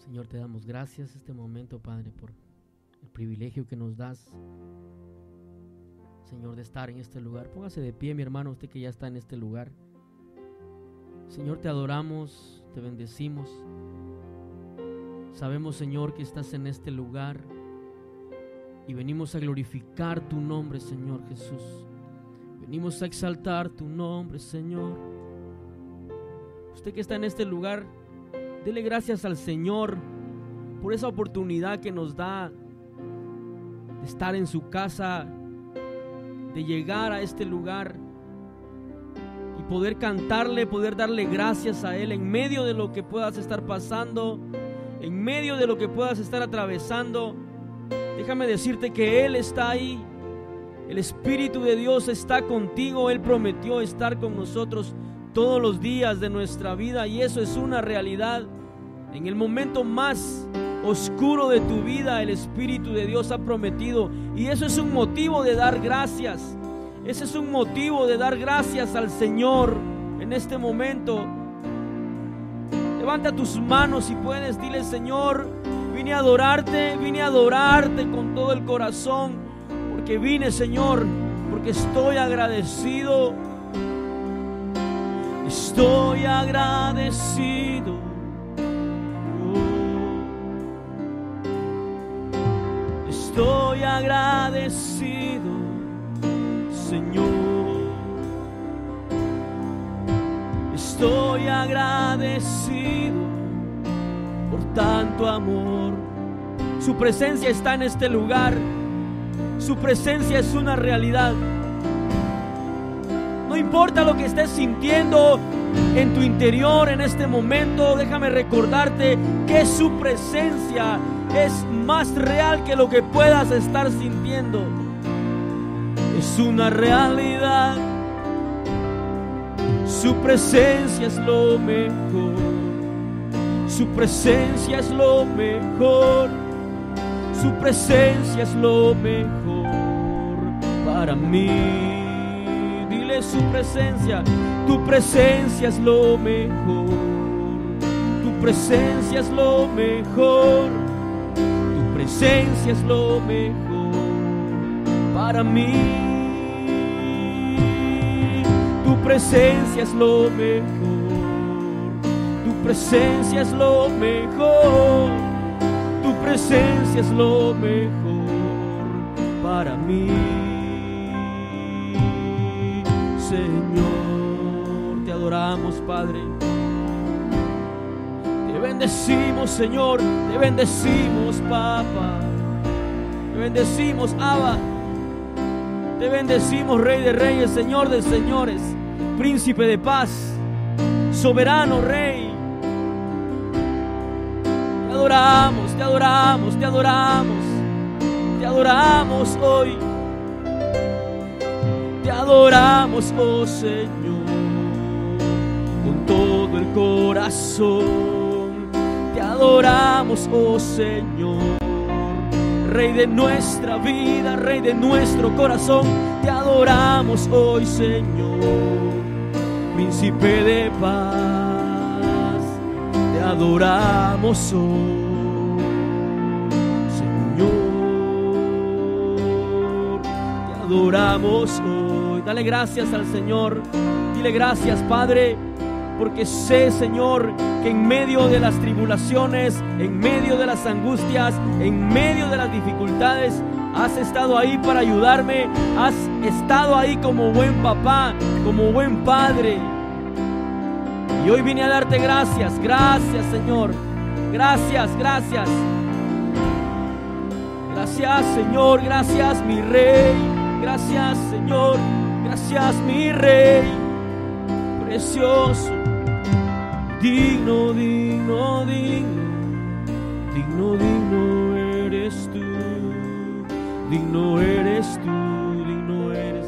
Señor, te damos gracias este momento, Padre, por el privilegio que nos das, Señor, de estar en este lugar. Póngase de pie, mi hermano, usted que ya está en este lugar. Señor, te adoramos, te bendecimos. Sabemos, Señor, que estás en este lugar y venimos a glorificar tu nombre, Señor Jesús. Venimos a exaltar tu nombre, Señor. Usted que está en este lugar, dele gracias al Señor por esa oportunidad que nos da de estar en su casa, de llegar a este lugar y poder cantarle, poder darle gracias a Él en medio de lo que puedas estar pasando, en medio de lo que puedas estar atravesando. Déjame decirte que Él está ahí. El Espíritu de Dios está contigo. Él prometió estar con nosotros todos los días de nuestra vida, y eso es una realidad. En el momento más oscuro de tu vida, el Espíritu de Dios ha prometido, y eso es un motivo de dar gracias. Ese es un motivo de dar gracias al Señor en este momento. Levanta tus manos si puedes, dile: Señor, vine a adorarte con todo el corazón, porque vine, Señor, porque estoy agradecido. Estoy agradecido. Estoy agradecido, Señor. Estoy agradecido por tanto amor. Su presencia está en este lugar. Su presencia es una realidad. No importa lo que estés sintiendo en tu interior en este momento, déjame recordarte que su presencia es más real que lo que puedas estar sintiendo. Es una realidad. Su presencia es lo mejor. Su presencia es lo mejor. Su presencia es lo mejor para mí. Dile: su presencia, tu presencia es lo mejor. Tu presencia es lo mejor. Tu presencia es lo mejor para mí. Tu presencia es lo mejor. Tu presencia es lo mejor. Tu presencia es lo mejor para mí. Señor, te adoramos, Padre. Te bendecimos, Señor. Te bendecimos, Papá. Te bendecimos, Abba. Te bendecimos, Rey de Reyes, Señor de Señores, Príncipe de paz, soberano Rey. Te adoramos, te adoramos, te adoramos. Te adoramos hoy. Te adoramos, oh Señor, con todo el corazón. Te adoramos, oh Señor, Rey de nuestra vida, Rey de nuestro corazón. Te adoramos hoy, Señor, Príncipe de paz. Te adoramos hoy, Señor. Te adoramos hoy. Dale gracias al Señor. Dile: gracias, Padre, porque sé, Señor, que en medio de las tribulaciones, en medio de las angustias, en medio de las dificultades, has estado ahí para ayudarme. Has estado ahí como buen papá, como buen padre. Y hoy vine a darte gracias. Gracias, Señor. Gracias, gracias. Gracias, Señor. Gracias, mi Rey. Gracias, Señor. Gracias, mi Rey. Precioso. Digno, digno, digno. Digno, digno eres tú. Digno eres tú. Digno eres.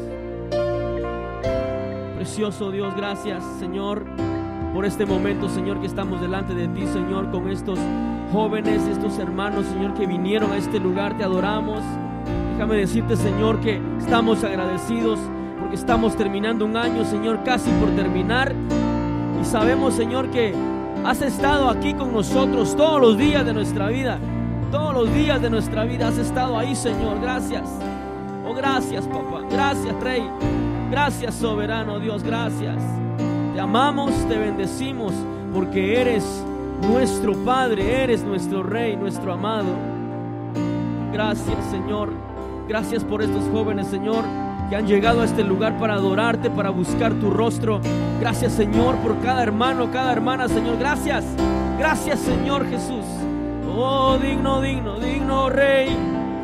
Precioso Dios, gracias, Señor, por este momento, Señor, que estamos delante de ti, Señor, con estos jóvenes, estos hermanos, Señor, que vinieron a este lugar. Te adoramos. Déjame decirte, Señor, que estamos agradecidos porque estamos terminando un año, Señor, casi por terminar. Y sabemos, Señor, que Has estado aquí con nosotros todos los días de nuestra vida. Todos los días de nuestra vida has estado ahí, Señor. Gracias. Oh, gracias, papá. Gracias, Rey. Gracias, soberano Dios. Gracias. Te amamos, te bendecimos, porque eres nuestro Padre, eres nuestro Rey, nuestro amado. Gracias, Señor. Gracias por estos jóvenes, Señor, que han llegado a este lugar para adorarte, para buscar tu rostro. Gracias, Señor, por cada hermano, cada hermana, Señor. Gracias. Gracias, Señor Jesús. Oh, digno, digno, digno Rey.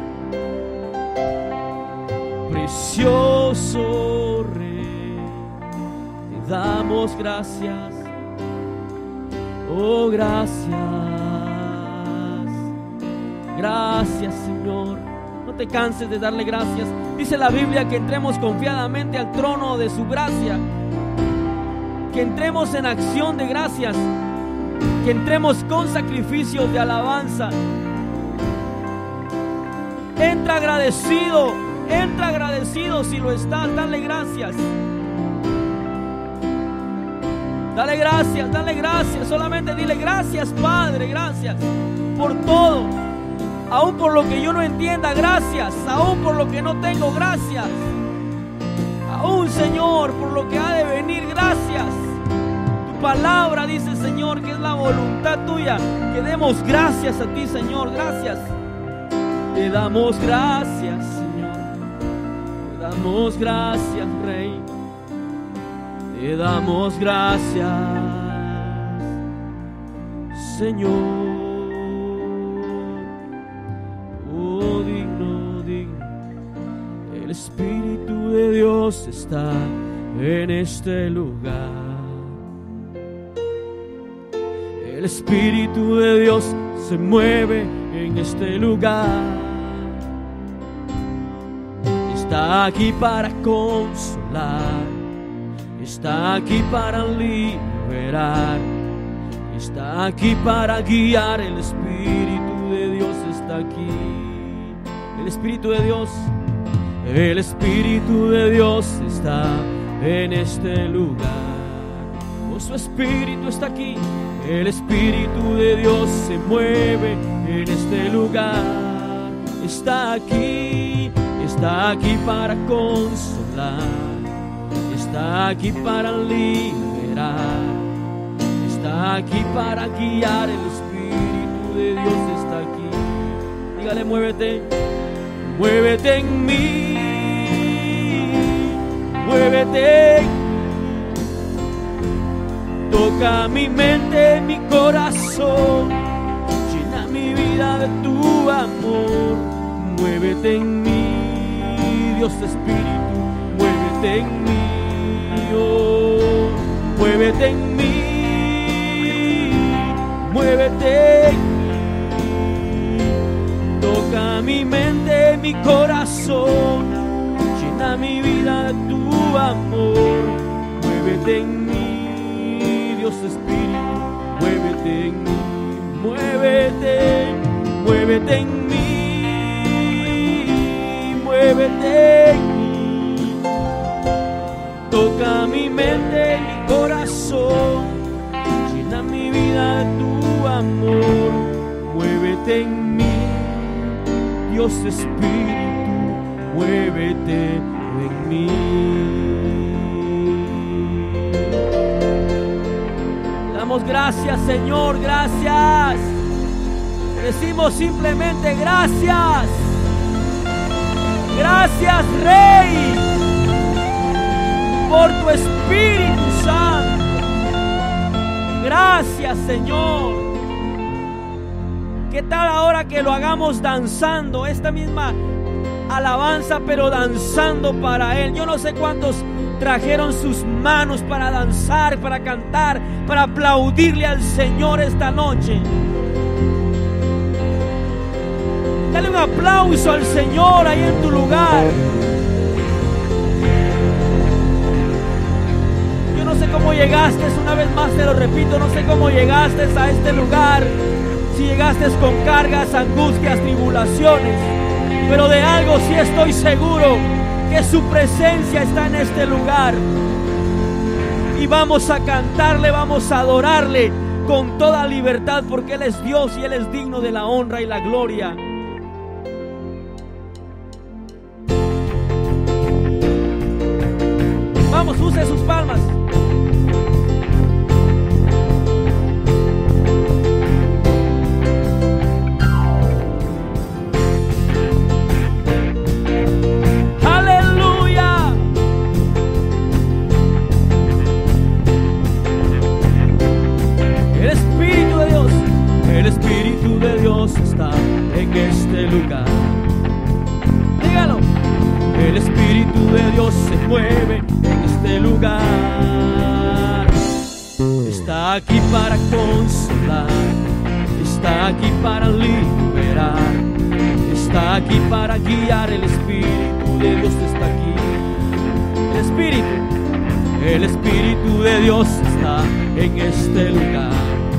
Precioso Rey, te damos gracias. Oh, gracias. Gracias, Señor. No te canses de darle gracias. Dice la Biblia que entremos confiadamente al trono de su gracia, que entremos en acción de gracias, que entremos con sacrificios de alabanza. Entra agradecido si lo estás. Dale gracias. Dale gracias. Solamente dile gracias, Padre, gracias por todo. Aún por lo que yo no entienda, gracias. Aún por lo que no tengo, gracias. Aún, Señor, por lo que ha de venir, gracias. Tu palabra dice, Señor, que es la voluntad tuya que demos gracias a ti, Señor. Gracias. Te damos gracias, Señor. Te damos gracias, Rey. Te damos gracias, Señor. Oh, digno, digno. El Espíritu de Dios está en este lugar. El Espíritu de Dios se mueve en este lugar. Está aquí para consolar, está aquí para liberar, está aquí para guiar. El Espíritu de Dios está aquí. El Espíritu de Dios, el Espíritu de Dios está en este lugar. Oh, su Espíritu está aquí. El Espíritu de Dios se mueve en este lugar. Está aquí para consolar, está aquí para liberar, está aquí para guiar. El Espíritu de Dios está aquí. Dígale, muévete, muévete en mí, muévete. Toca mi mente, mi corazón, llena mi vida de tu amor. Muévete en mí, Dios Espíritu, muévete en mí, oh, muévete en mí, muévete en mí. Toca mi mente, mi corazón, llena mi vida de tu amor. Muévete en mí, Dios Espíritu, muévete en mí, muévete, muévete en mí. Muévete en mí, toca mi mente, mi corazón, llena mi vida de tu amor. Muévete en mí, Dios Espíritu, muévete en mí. Damos gracias, Señor, gracias. Decimos simplemente gracias. Gracias, Rey, por tu Espíritu Santo. Gracias, Señor. ¿Qué tal ahora que lo hagamos danzando? Esta misma alabanza, pero danzando para Él. Yo no sé cuántos trajeron sus manos para danzar, para cantar, para aplaudirle al Señor esta noche. Dale un aplauso al Señor ahí en tu lugar. Yo no sé cómo llegaste, una vez más te lo repito, no sé cómo llegaste a este lugar. Si llegaste con cargas, angustias, tribulaciones, pero de algo sí estoy seguro, que su presencia está en este lugar. Y vamos a cantarle, vamos a adorarle, con toda libertad, porque Él es Dios y Él es digno de la honra y la gloria. Vamos, use sus palmas. Está en este lugar. Dígalo. El Espíritu de Dios se mueve en este lugar. Está aquí para consolar, está aquí para liberar, está aquí para guiar. El Espíritu de Dios está aquí. El Espíritu de Dios está en este lugar.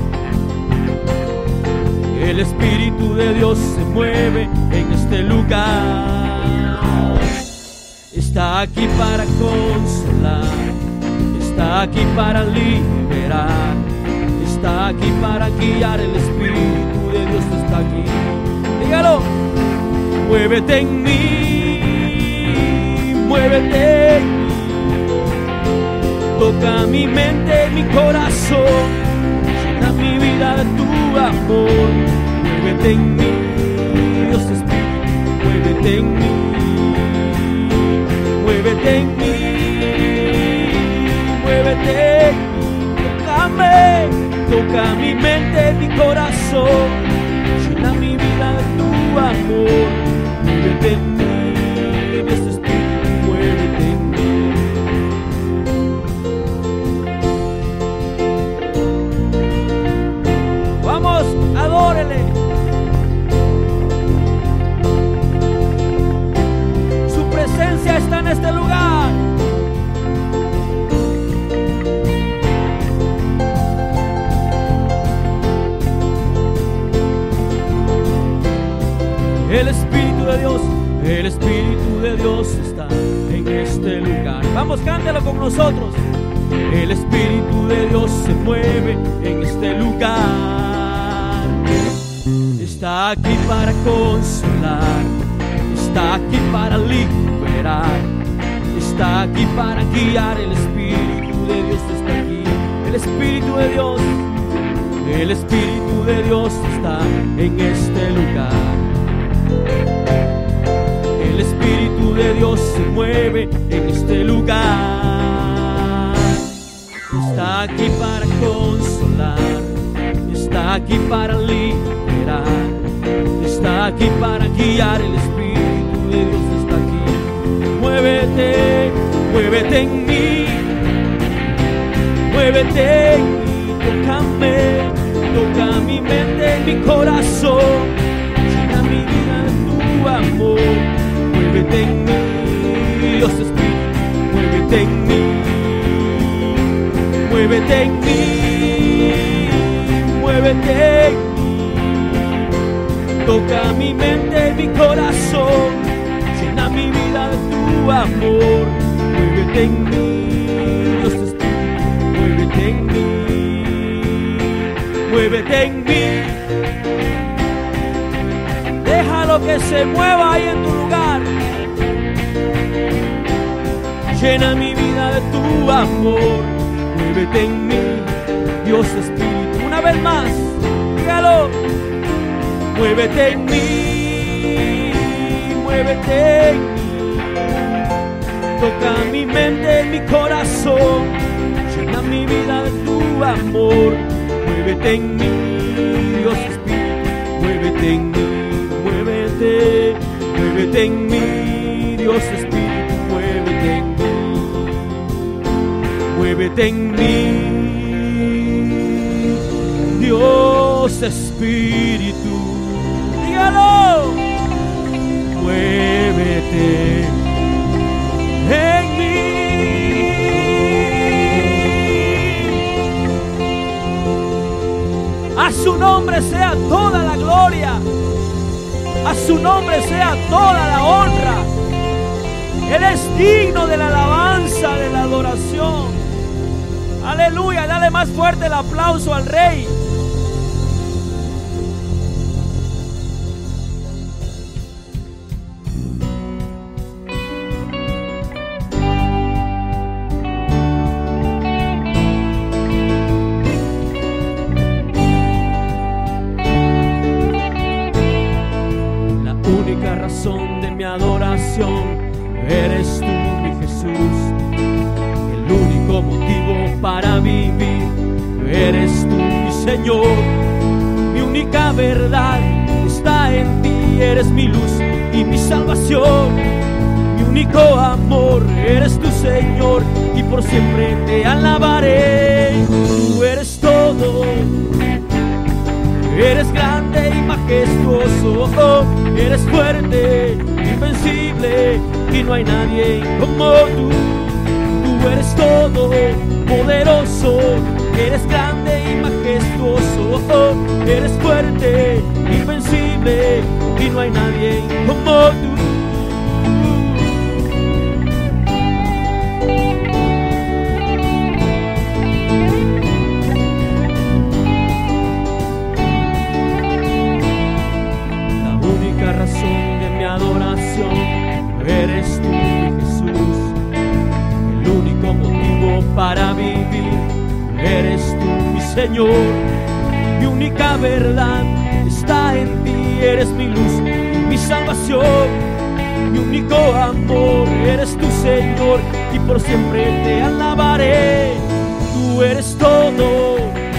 El Espíritu de Dios se mueve en este lugar. Está aquí para consolar, está aquí para liberar, está aquí para guiar. El Espíritu de Dios está aquí. Dígalo. Muévete en mí, muévete en mí. Toca mi mente, mi corazón. Llena mi vida de tu amor. Muévete en mí, Dios Espíritu, muévete en mí, muévete en mí, muévete en mí. Tócame, toca mi mente, mi corazón. Llena mi vida de tu amor. Muévete en mí, Dios Espíritu, muévete en mí. Vamos, adórele. Su presencia está en este lugar. El Espíritu de Dios está en este lugar. Vamos, cántelo con nosotros. El Espíritu de Dios se mueve en este lugar. Está aquí para consolar, está aquí para liberar, está aquí para guiar. El Espíritu de Dios está aquí. El Espíritu de Dios está en este lugar. El Espíritu de Dios se mueve en este lugar. Está aquí para consolar, está aquí para liberar, está aquí para guiar. El Espíritu de Dios está aquí. Muévete, muévete en mí, muévete en mí. Tócame, toca mi mente, mi corazón. Llena mi vida de tu amor. Muévete en mí, Dios Espíritu, muévete en mí, muévete en mí, muévete en mí. Toca mi mente, mi corazón. Llena mi vida de tu amor. Muévete en mí, Dios Espíritu, muévete en mí, muévete en mí. Déjalo que se mueva ahí en tu lugar. Llena mi vida de tu amor. Muévete en mí, Dios Espíritu. Una vez más, dígalo. Muévete en mí, muévete en mí. Toca mi mente, mi corazón. Llena mi vida de tu amor. Muévete en mí, Dios Espíritu. Muévete en mí. Muévete, muévete en mí, Dios Espíritu, muévete en mí, muévete en mí, Dios Espíritu, dígalo, muévete en mí. A su nombre sea toda la gloria. A su nombre sea toda la honra. Él es digno de la alabanza, de la adoración. Aleluya, dale más fuerte el aplauso al Rey. razón de mi adoración. Eres tú, mi Jesús, el único motivo para vivir. Eres tú, mi Señor, mi única verdad está en ti. Eres mi luz y mi salvación, mi único amor. Eres tu Señor y por siempre te alabaré. Tú eres todo, eres grande y majestuoso, eres fuerte, invencible y no hay nadie como tú. Tú eres todo, poderoso, eres grande y majestuoso, eres fuerte, invencible y no hay nadie como tú. Razón de mi adoración, eres tú, mi Jesús, el único motivo para vivir. Eres tú, mi Señor, mi única verdad está en ti. Eres mi luz y mi salvación, mi único amor. Eres tu Señor y por siempre te alabaré. Tú eres todo,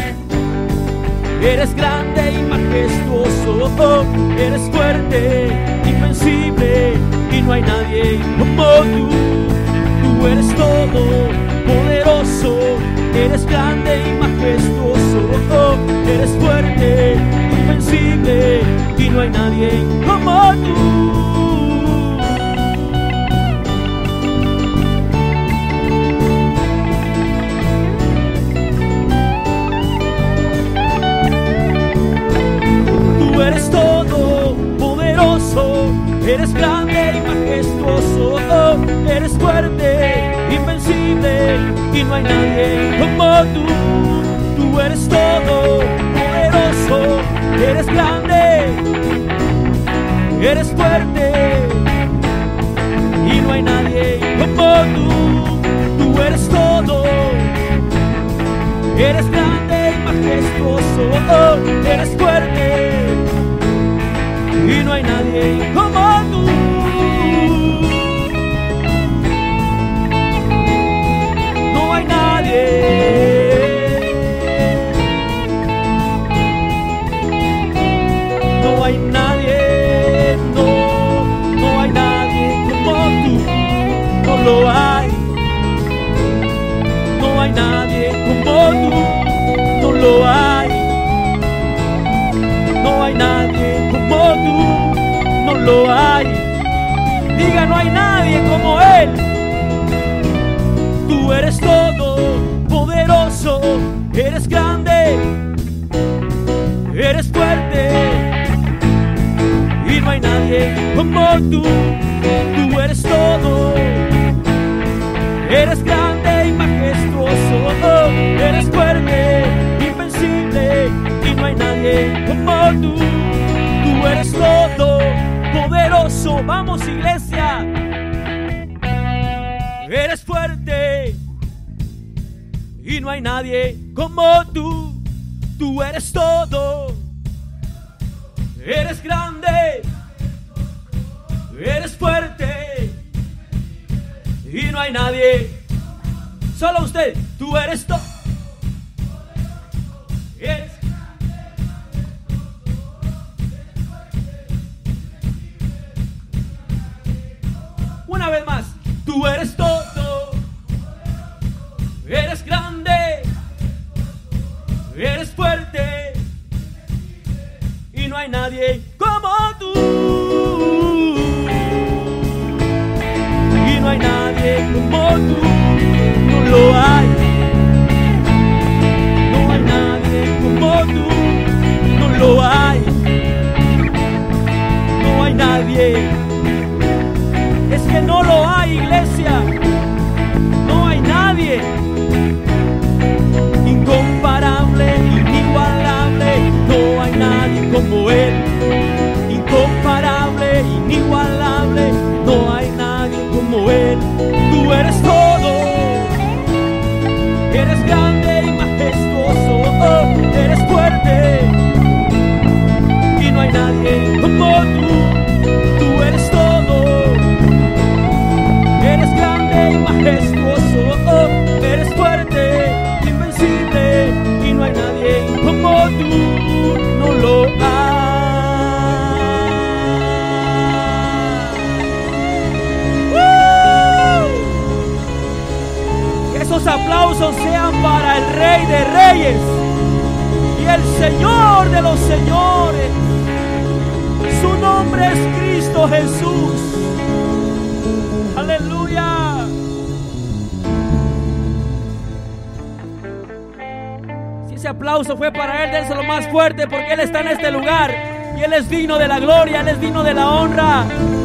eres grande y majestuoso, eres fuerte, invencible y no hay nadie como tú. Tú eres todo, poderoso, eres grande y majestuoso, eres fuerte, invencible y no hay nadie como tú. Eres todo, poderoso, eres grande y majestuoso, eres fuerte, invencible y no hay nadie como tú. Tú eres todo, poderoso, eres grande, eres fuerte y no hay nadie como tú. Tú eres todo, eres grande y majestuoso, eres fuerte y no hay nadie como tú. No hay nadie. No hay nadie, no hay nadie como tú. No lo hay. No hay nadie como tú. No lo hay. No hay nadie como tú, no lo hay. Diga, no hay nadie como Él. Tú eres todo, poderoso, eres grande, eres fuerte y no hay nadie como tú. Tú eres todo, eres grande y majestuoso, eres fuerte, invencible y no hay nadie como tú. Tú eres todo, poderoso. Vamos, iglesia. Eres fuerte y no hay nadie como tú. Tú eres todo, eres grande, eres fuerte y no hay nadie. Solo usted. Tú eres todo, eres una vez más. Tú eres todo, eres grande, eres fuerte y no hay nadie como tú. Y no hay nadie como tú, no lo hay. No hay nadie como tú, no lo hay. No hay nadie. Es que no lo hay, iglesia. No hay nadie. Incomparable, inigualable. No hay nadie como Él. Incomparable, inigualable. No hay nadie como Él. Tú eres todo. Eres grande y majestuoso. Eres fuerte y no hay nadie como tú. Tú eres aplausos sean para el Rey de Reyes y el Señor de los señores. Su nombre es Cristo Jesús. Aleluya. Si ese aplauso fue para Él, déselo más fuerte, porque Él está en este lugar y Él es digno de la gloria, Él es digno de la honra.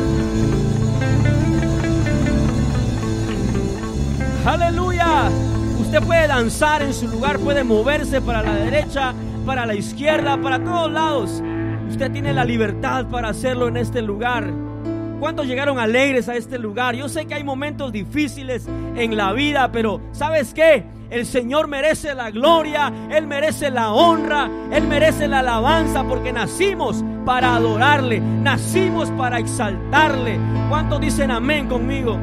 Aleluya. Usted puede danzar en su lugar, puede moverse para la derecha, para la izquierda, para todos lados. Usted tiene la libertad para hacerlo en este lugar. ¿Cuántos llegaron alegres a este lugar? Yo sé que hay momentos difíciles en la vida, pero ¿sabes qué? El Señor merece la gloria, Él merece la honra, Él merece la alabanza, porque nacimos para adorarle, nacimos para exaltarle. ¿Cuántos dicen amén conmigo?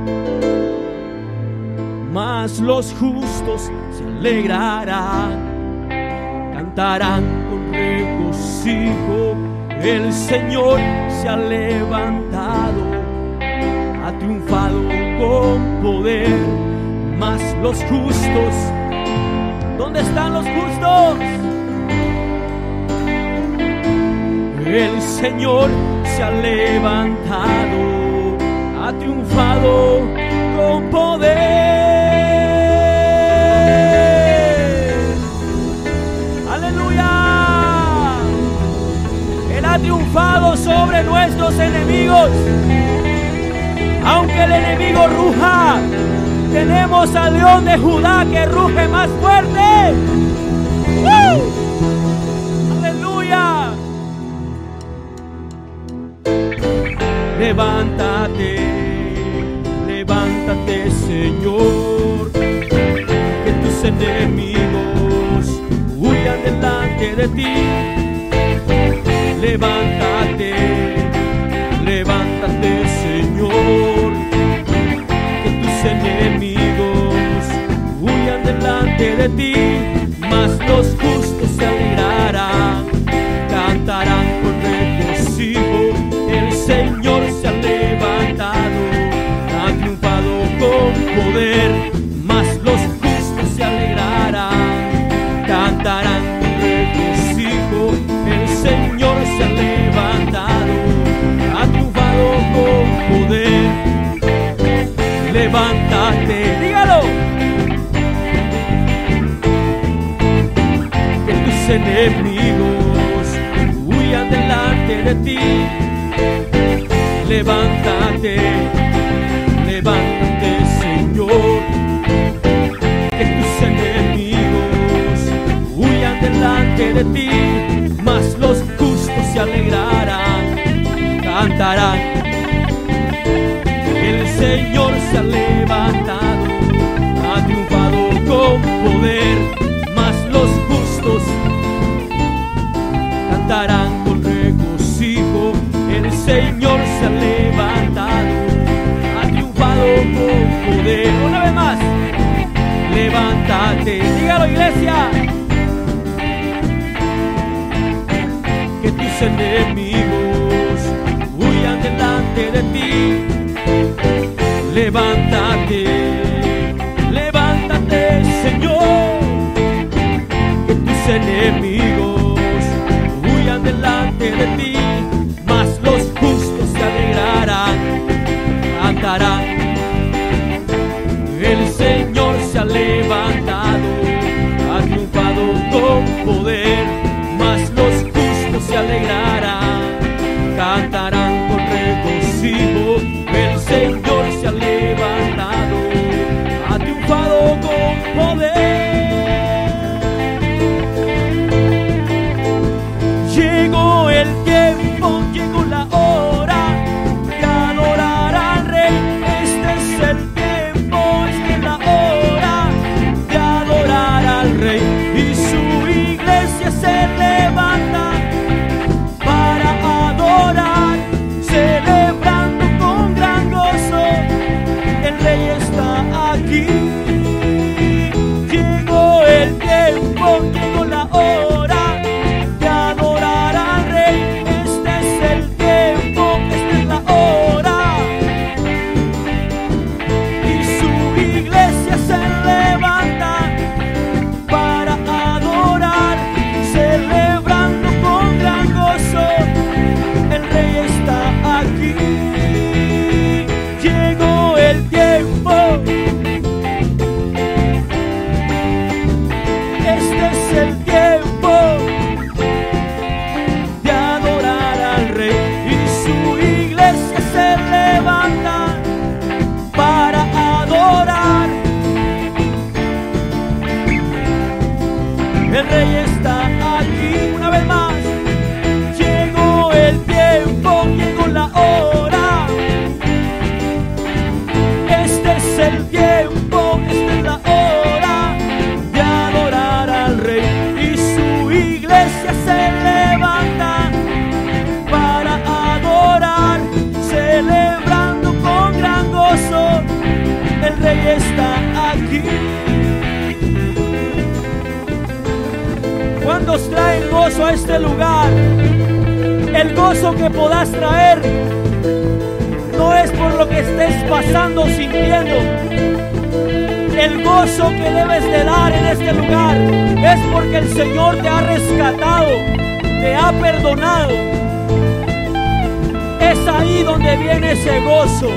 Mas los justos se alegrarán, cantarán con regocijo. El Señor se ha levantado, ha triunfado con poder. Mas los justos, ¿dónde están los justos? El Señor se ha levantado, ha triunfado con poder. Ha triunfado sobre nuestros enemigos. Aunque el enemigo ruja, tenemos al León de Judá que ruge más fuerte. Aleluya. Levántate, levántate, Señor, que tus enemigos huyan delante de ti. Levántate, levántate, Señor, que tus enemigos huyan delante de ti. Mas los justos se alegrarán, cantarán con regocijo. El Señor se ha levantado, ha triunfado con poder. Mas los justos se alegrarán, cantarán con regocijo. El Señor se ha levantado, ha triunfado con poder. Levántate, dígalo. Que tus enemigos huyan delante de ti. Levántate, levántate, Señor. Que tus enemigos huyan delante de ti. Mas los justos se alegrarán, cantarán. El Señor se ha levantado, ha triunfado con poder. Mas los justos cantarán con regocijo. El Señor se ha levantado, ha triunfado con poder. Una vez más, levántate, dígalo, iglesia. Que tus enemigos huyan delante de ti. Levántate, levántate, Señor. Que tus enemigos huyan delante de ti. Mas los justos se alegrarán, cantarán. El Señor se ha levantado, ha triunfado con poder. Mas los justos se alegrarán, cantarán con regocijo. El Señor se ha levantado, Dios trae el gozo a este lugar. El gozo que podás traer no es por lo que estés pasando o sintiendo. El gozo que debes de dar en este lugar es porque el Señor te ha rescatado, te ha perdonado. Es ahí donde viene ese gozo.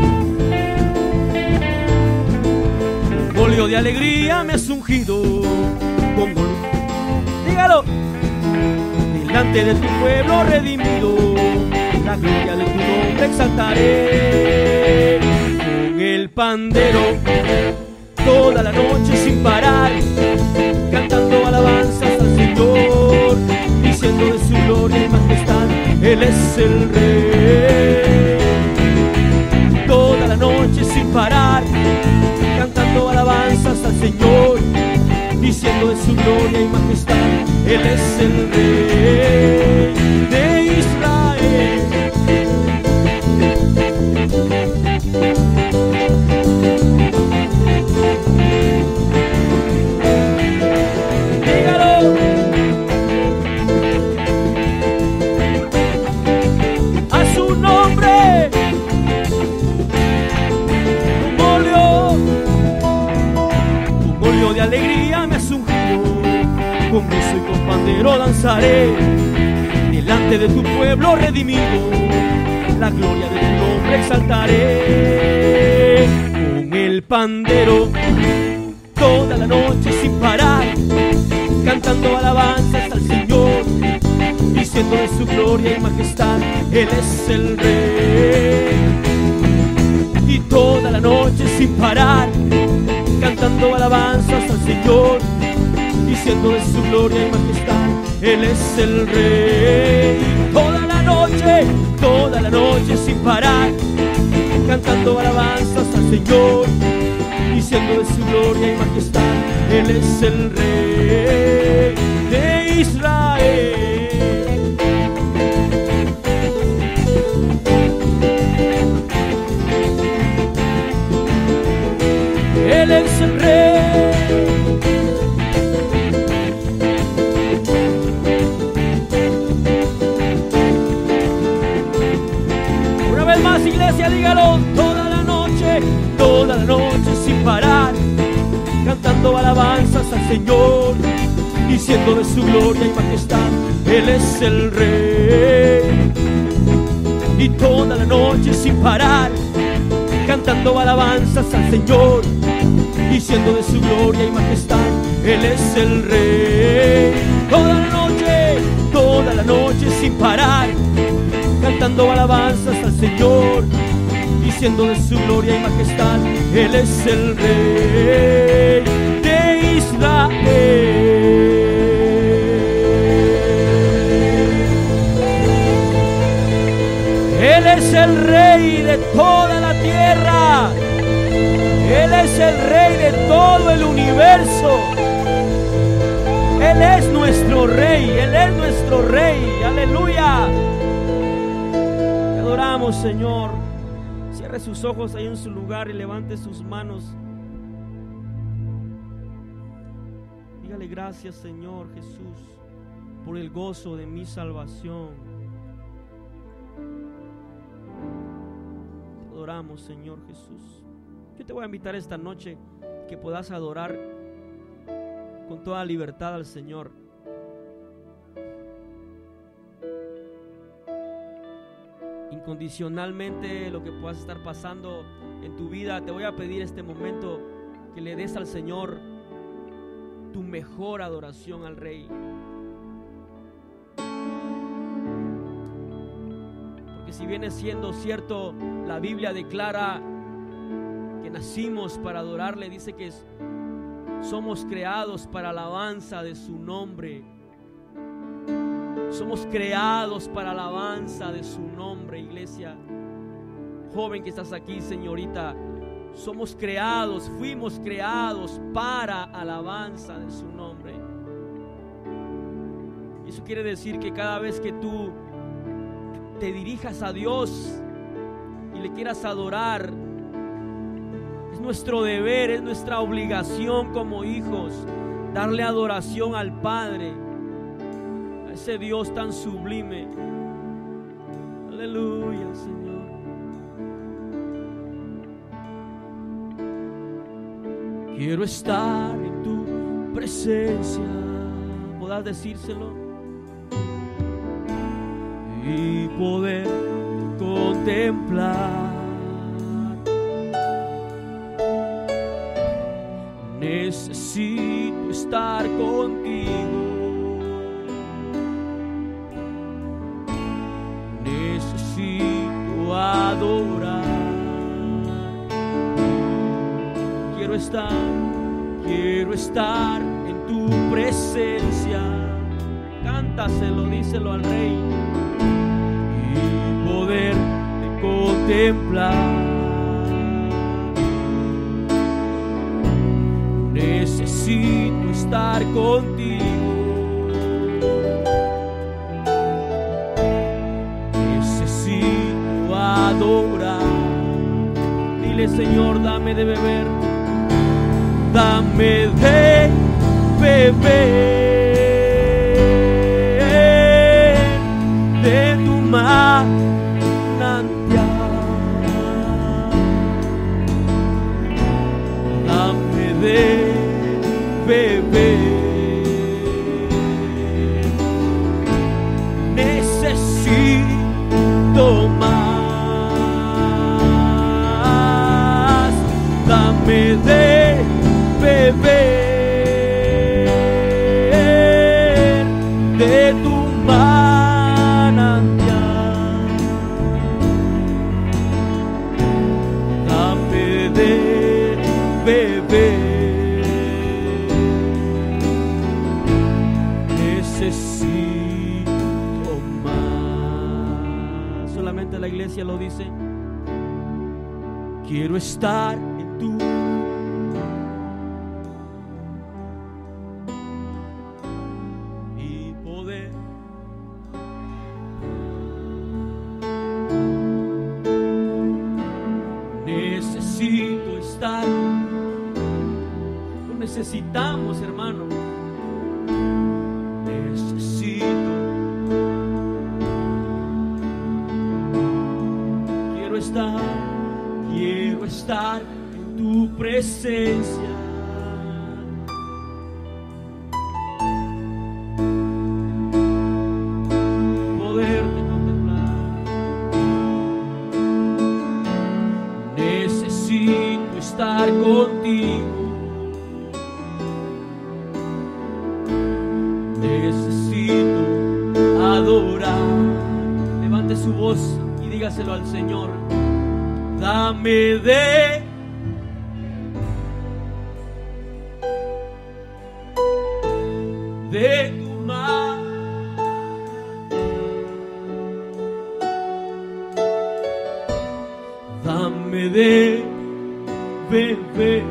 Un óleo de alegría me has ungido con dígalo. Delante de tu pueblo redimido, la gloria de tu nombre exaltaré. Con el pandero toda la noche sin parar, cantando alabanzas al Señor, diciendo de su gloria y majestad, Él es el Rey. Toda la noche sin parar, cantando alabanzas al Señor, diciendo de su gloria y majestad, Él es el Rey de Israel. Dígalo. A su nombre, un óleo de alegría me has ungido, con gozo y con pandero danzaré, delante de tu pueblo redimido, la gloria de tu nombre exaltaré. Con el pandero toda la noche sin parar, cantando alabanzas al Señor, diciendo de su gloria y majestad, Él es el Rey. Y toda la noche sin parar, cantando alabanzas al Señor, diciendo de su gloria y majestad, Él es el Rey. Toda la noche sin parar, cantando alabanzas al Señor, diciendo de su gloria y majestad, Él es el Rey de Israel. Él es el Rey. Una vez más, iglesia, dígalo. Toda la noche sin parar, cantando alabanzas al Señor, diciendo de su gloria y majestad, Él es el Rey. Y toda la noche sin parar, cantando alabanzas al Señor, diciendo de su gloria y majestad, Él es el Rey. Toda la noche sin parar, cantando alabanzas al Señor, diciendo de su gloria y majestad, Él es el Rey de Israel. Él es el Rey de toda la tierra. Él es el Rey de todo el universo. Él es nuestro Rey, Él es nuestro Rey. Aleluya. Te adoramos, Señor. Cierre sus ojos ahí en su lugar y levante sus manos. Dígale gracias, Señor Jesús, por el gozo de mi salvación. Te adoramos, Señor Jesús. Yo te voy a invitar esta noche que puedas adorar con toda libertad al Señor. Incondicionalmente lo que puedas estar pasando en tu vida, te voy a pedir este momento que le des al Señor tu mejor adoración al Rey. Porque si viene siendo cierto, la Biblia declara que nacimos para adorarle, dice que somos creados para alabanza de su nombre. Somos creados para alabanza de su nombre, iglesia. Joven que estás aquí, señorita, somos creados, fuimos creados para alabanza de su nombre. Eso quiere decir que cada vez que tú te dirijas a Dios y le quieras adorar, es nuestro deber, es nuestra obligación como hijos darle adoración al Padre. a ese Dios tan sublime. Aleluya, Señor. Quiero estar en tu presencia. ¿Podrás decírselo? Y poder contemplar. Necesito estar contigo. Necesito adorar. Quiero estar en tu presencia. Cántaselo, díselo al Rey. Y poder contemplar. Necesito estar contigo. Necesito adorar. Dile, Señor, dame de beber. Dame de beber de tu manantial. Dame de beber. Necesito más. Dame de beber de tu manantial. Dame de beber. Necesito más. Solamente la iglesia lo dice. Quiero estar en tu y poder necesito estar. Lo necesitamos, hermano. Necesito. Quiero estar en tu presencia. Poderte contemplar. Necesito estar contigo. Necesito adorar. Levante su voz y dígaselo al Señor. Dame de tu mano. Dame de beber.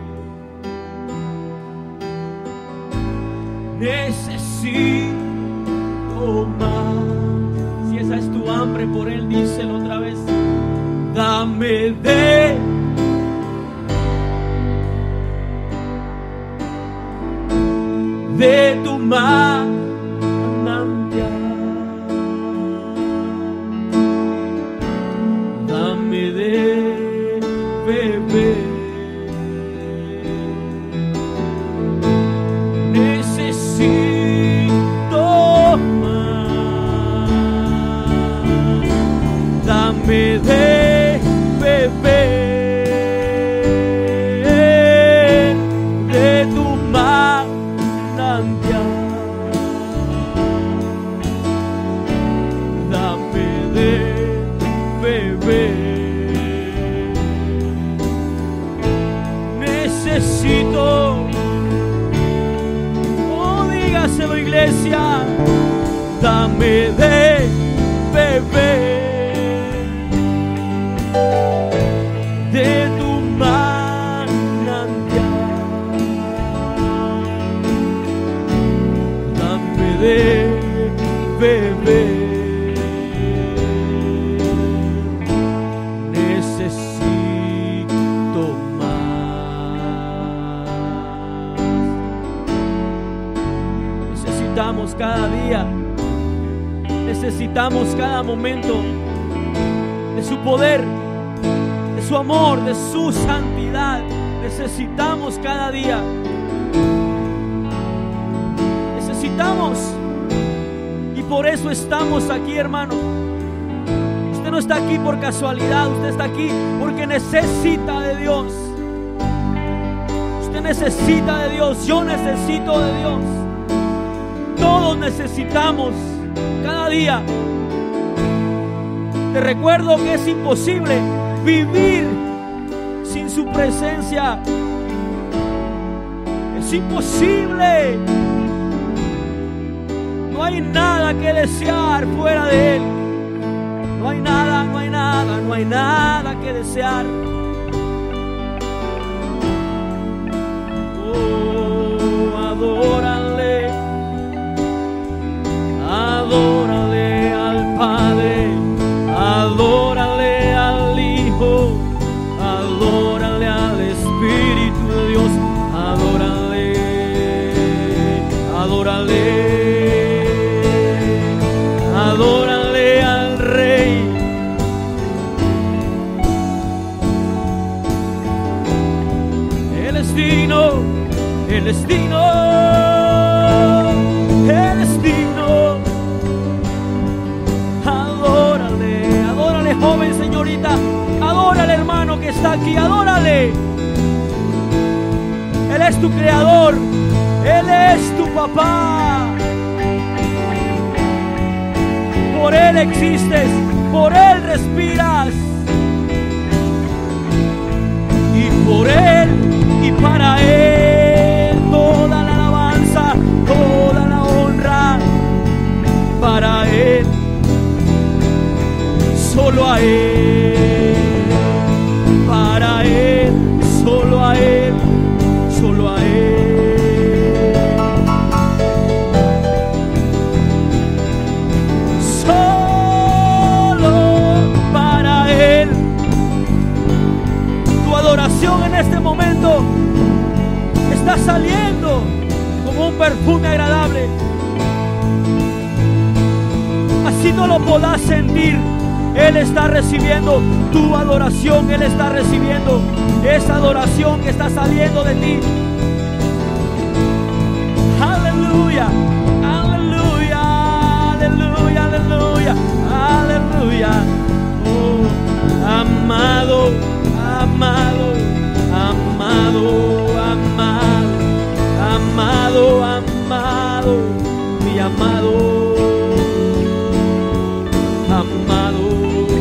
Necesito más. Si esa es tu hambre por Él, díselo otra vez. Dame de tu manantial. Dame de beber. Necesito más. Dame de beber de tu manantial. Dame de beber. Necesito. Oh, dígaselo, iglesia. Dame de beber de tu manantial. Dame de beber. Necesito más. Necesitamos cada día necesitamos cada momento de su poder, de su amor, de su santidad. Necesitamos cada día. Necesitamos. Y por eso estamos aquí, hermano. Usted no está aquí por casualidad. Usted está aquí porque necesita de Dios. Usted necesita de Dios. Yo necesito de Dios. Todos necesitamos cada día. Te recuerdo que es imposible vivir sin su presencia. Es imposible. No hay nada que desear fuera de Él. No hay nada, no hay nada, no hay nada que desear. Oh, adórale, adórale al Padre, adórale al Hijo, adórale al Espíritu de Dios, adórale, adórale. Adórale al Rey. Él es digno, Él es digno, Él es digno. Adórale, adórale, joven, señorita. Adórale, hermano que está aquí, adórale. Él es tu creador, Él es tu papá. Por Él existes, por Él respiras. Y por Él y para Él toda la alabanza, toda la honra. Para Él, solo a Él. Para Él, solo a Él, solo a Él. En este momento está saliendo como un perfume agradable. Así no lo podás sentir. Él está recibiendo tu adoración. Él está recibiendo esa adoración que está saliendo de ti. Aleluya, aleluya, aleluya, aleluya, aleluya. Oh, amado, amado, amado, amado, amado, amado, mi amado, amado.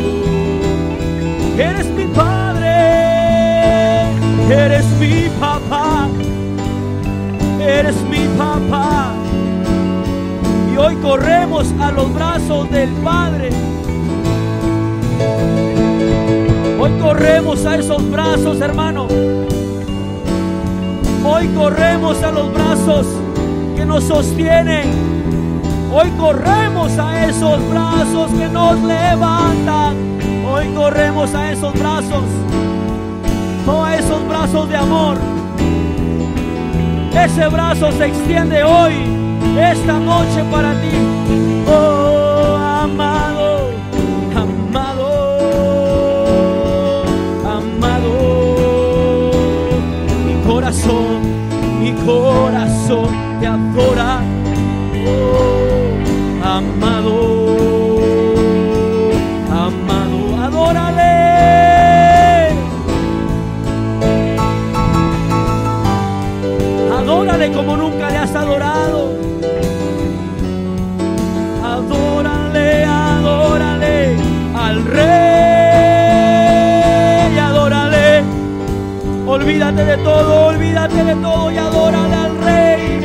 Eres mi Padre, eres mi papá, eres mi papá. Y hoy corremos a los brazos del Padre. Hoy corremos a esos brazos, hermano. Hoy corremos a los brazos que nos sostienen. Hoy corremos a esos brazos que nos levantan. Hoy corremos a esos brazos. Oh, a esos brazos de amor. Ese brazo se extiende hoy, esta noche para ti. Oh, amado, amado. Mi corazón te adora, oh, amado, amado, adórale, adórale como nunca le has adorado, adórale, adórale al Rey, adórale. Olvídate de todo y adórale al Rey.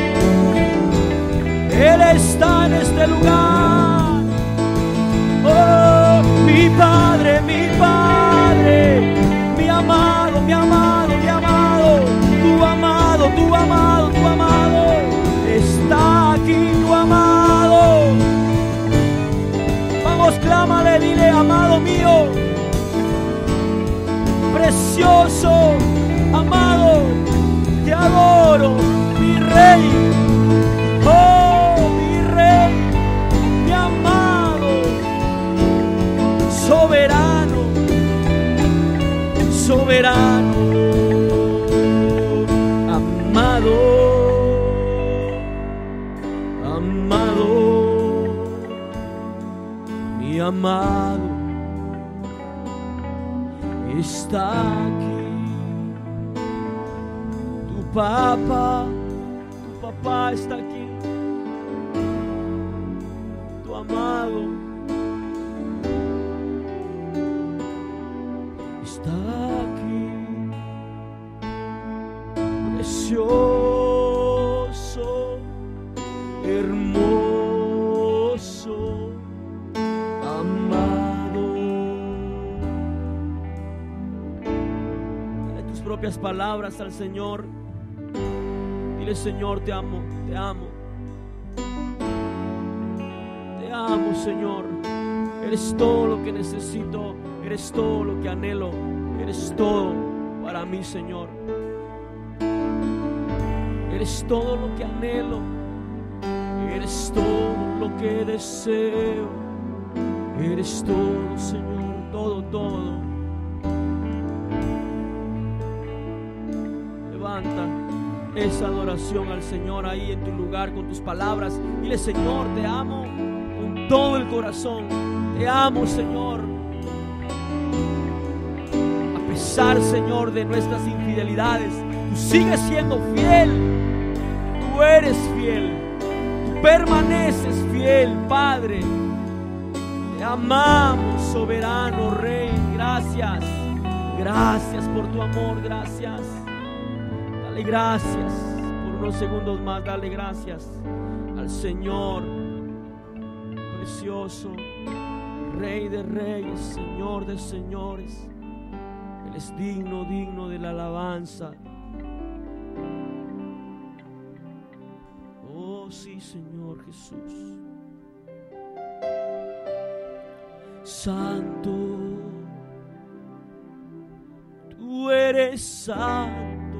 Él está en este lugar. Oh, mi Padre, mi Padre, mi amado, mi amado, mi amado, tu amado, tu amado, tu amado. Está aquí tu amado. Vamos, clámale, dile, amado mío, precioso, amado, te adoro, mi Rey, oh, mi Rey, mi amado, soberano, amado, amado, mi amado está aquí. Tu papá está aquí, tu amado está aquí, precioso, hermoso, amado. Dale tus propias palabras al Señor. Dile: Señor, te amo, te amo. Te amo, Señor. Eres todo lo que necesito, eres todo lo que anhelo, eres todo para mí, Señor. Eres todo lo que anhelo, eres todo lo que deseo, eres todo, Señor, todo, todo. Levanta esa adoración al Señor ahí en tu lugar con tus palabras. Dile: Señor, te amo con todo el corazón. Te amo, Señor. A pesar, Señor, de nuestras infidelidades, tú sigues siendo fiel. Tú eres fiel. Tú permaneces fiel, Padre. Te amamos, soberano Rey. Gracias. Gracias por tu amor. Gracias. Dale gracias por unos segundos más. Dale gracias al Señor precioso, Rey de reyes, Señor de señores. Él es digno, digno de la alabanza. Oh sí, Señor Jesús. Santo, tú eres santo.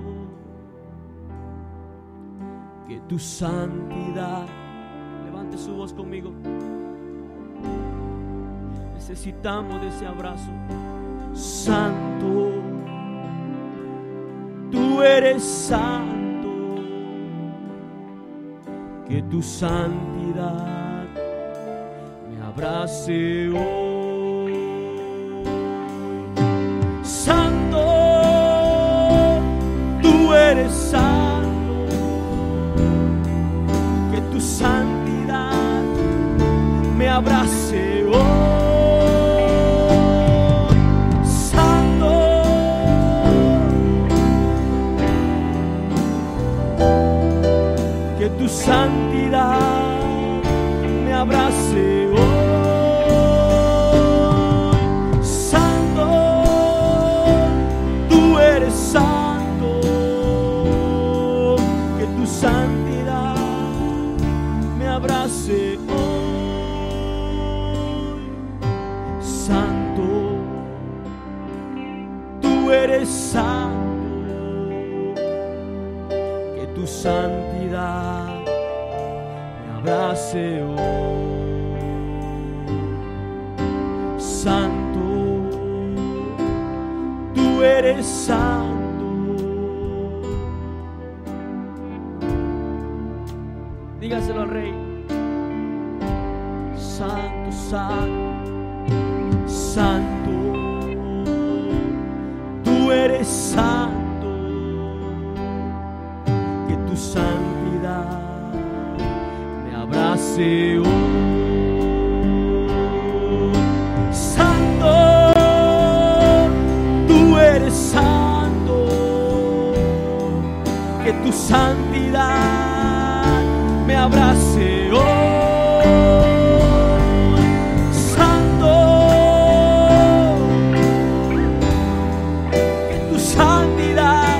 Que tu santidad, levante su voz conmigo. Necesitamos de ese abrazo. Santo, tú eres santo. Que tu santidad me abrace hoy. Santo, tú eres santo. Que tu santidad me abrace hoy. Que tu santidad me abrace hoy. Santo, tú eres santo. Que tu santidad me abrace hoy. Santo, tú eres santo. Que tu santidad abrace hoy. Santo, tú eres santo. Dígaselo al Rey. Santo, santo, santo, tú eres santo. Que tu santidad abrace hoy. Santo, tú eres santo. Que tu santidad me abrace hoy. Santo, que tu santidad,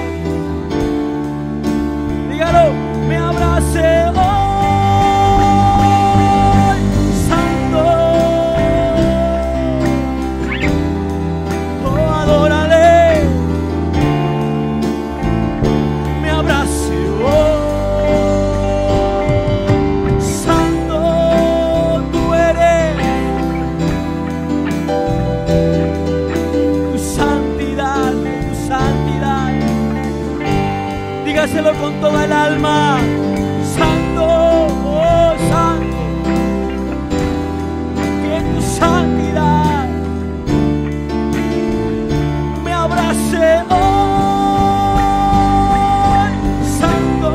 dígalo, me abrace hoy. Tu santidad díselo con toda el alma. Santo, oh santo, que tu santidad me abrace hoy. Santo,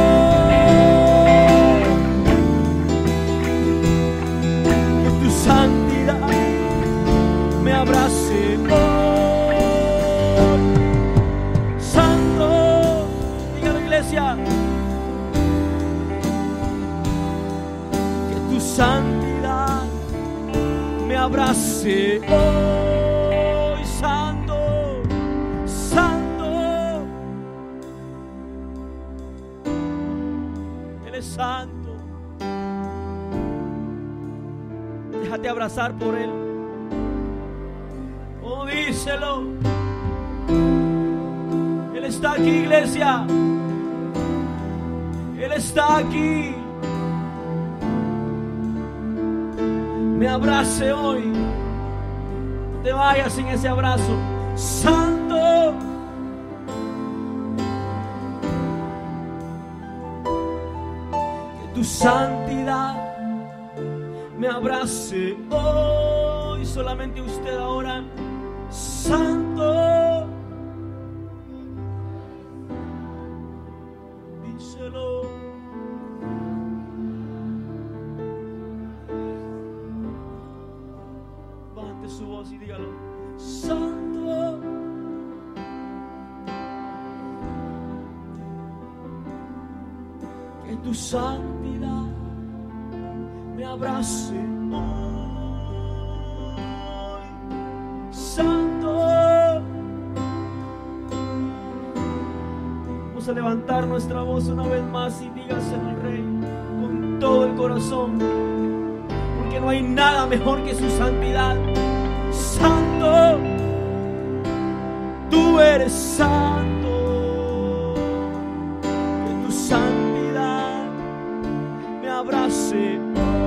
que tu santidad me abrace hoy. Que tu santidad me abrace hoy. Santo, santo, Él es santo. Déjate abrazar por Él. Oh, díselo. Él está aquí, iglesia. Él está aquí. Me abrace hoy. No te vayas sin ese abrazo. Santo, que tu santidad me abrace hoy. Solamente usted ahora. Santo, díselo. Levante su voz y dígalo. Santo, que tu santidad me abrace hoy. Santo, vamos a levantar nuestra voz una vez más y dígaselo al Rey con todo el corazón, porque no hay nada mejor que su santidad. Santo, tú eres santo, que tu santidad me abrace.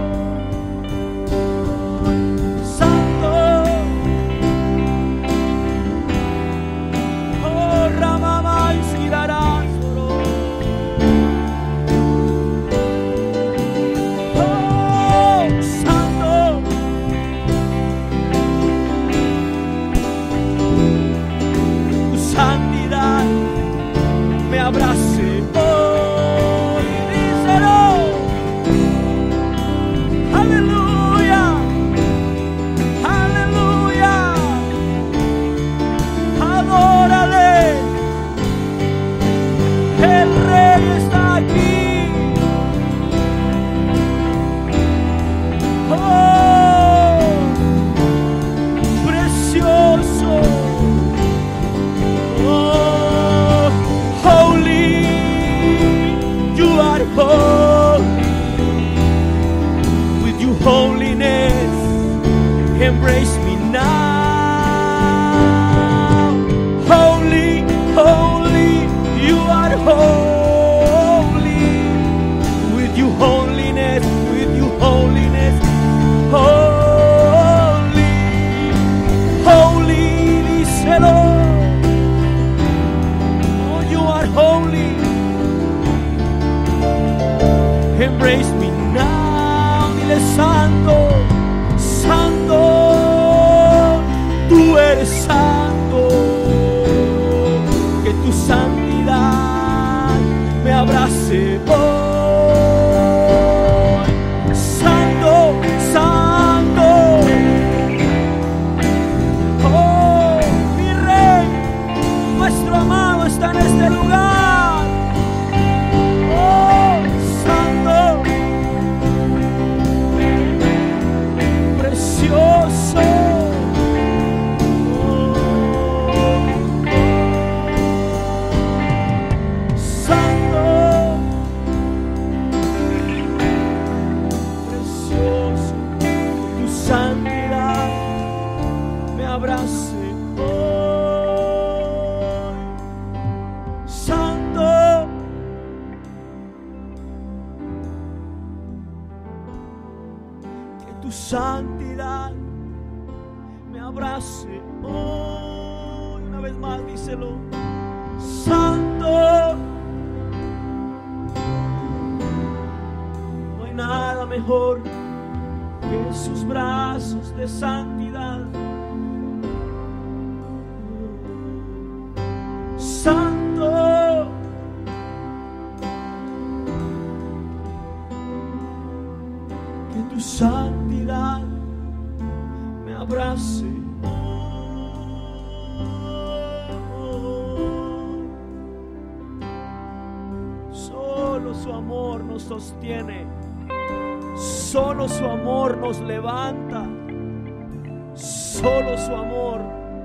Abrace hoy, díselo. Aleluya, aleluya. Adórale. El Rey está aquí. Oh, precioso. Holy, with your holiness, embrace me now. Holy, holy, you are holy, with your holiness, with your holiness. Holy, holy, díselo. Oh, you are holy. Embrace me now. Dile santo, santo, tú eres santo, que tu santidad me abrace hoy. Santo, santo, oh, mi Rey, nuestro amado está en este lugar. Santidad me abrace hoy. Una vez más díselo. Santo, mejor que sus brazos de santidad. Santo, que tu santidad me abrace. Solo su amor nos sostiene, solo su amor nos levanta, solo su amor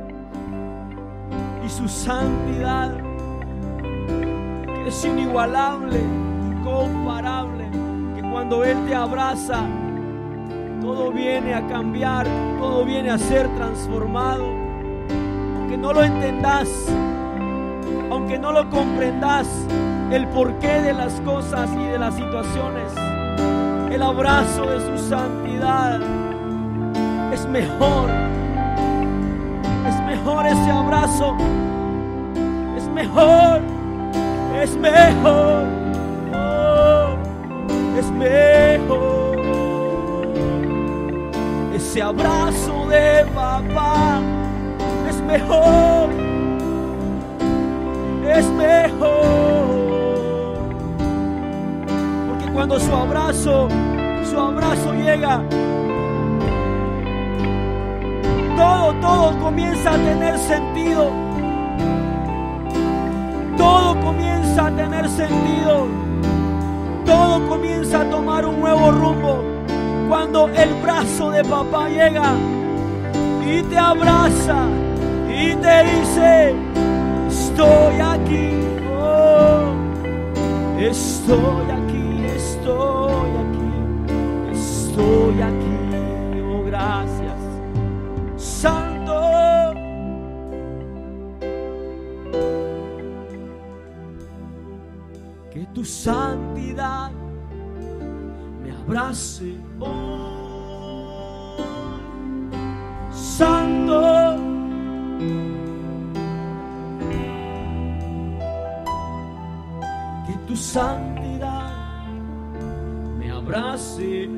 y su santidad, que es inigualable, incomparable, que cuando Él te abraza, todo viene a cambiar, todo viene a ser transformado. Aunque no lo entendas, aunque no lo comprendas, el porqué de las cosas y de las situaciones, el abrazo de su santidad es mejor. Es mejor ese abrazo, es mejor, es mejor, oh, es mejor. Ese abrazo de papá es mejor, es mejor. Porque cuando su abrazo llega, todo comienza a tener sentido. Todo comienza a tener sentido. Todo comienza a tomar un nuevo rumbo. Cuando el brazo de papá llega y te abraza y te dice: estoy aquí, oh, estoy aquí, estoy aquí, estoy aquí, oh, gracias. Santo, que tu santidad me abrace, oh, Santo, que tu santidad me abrace,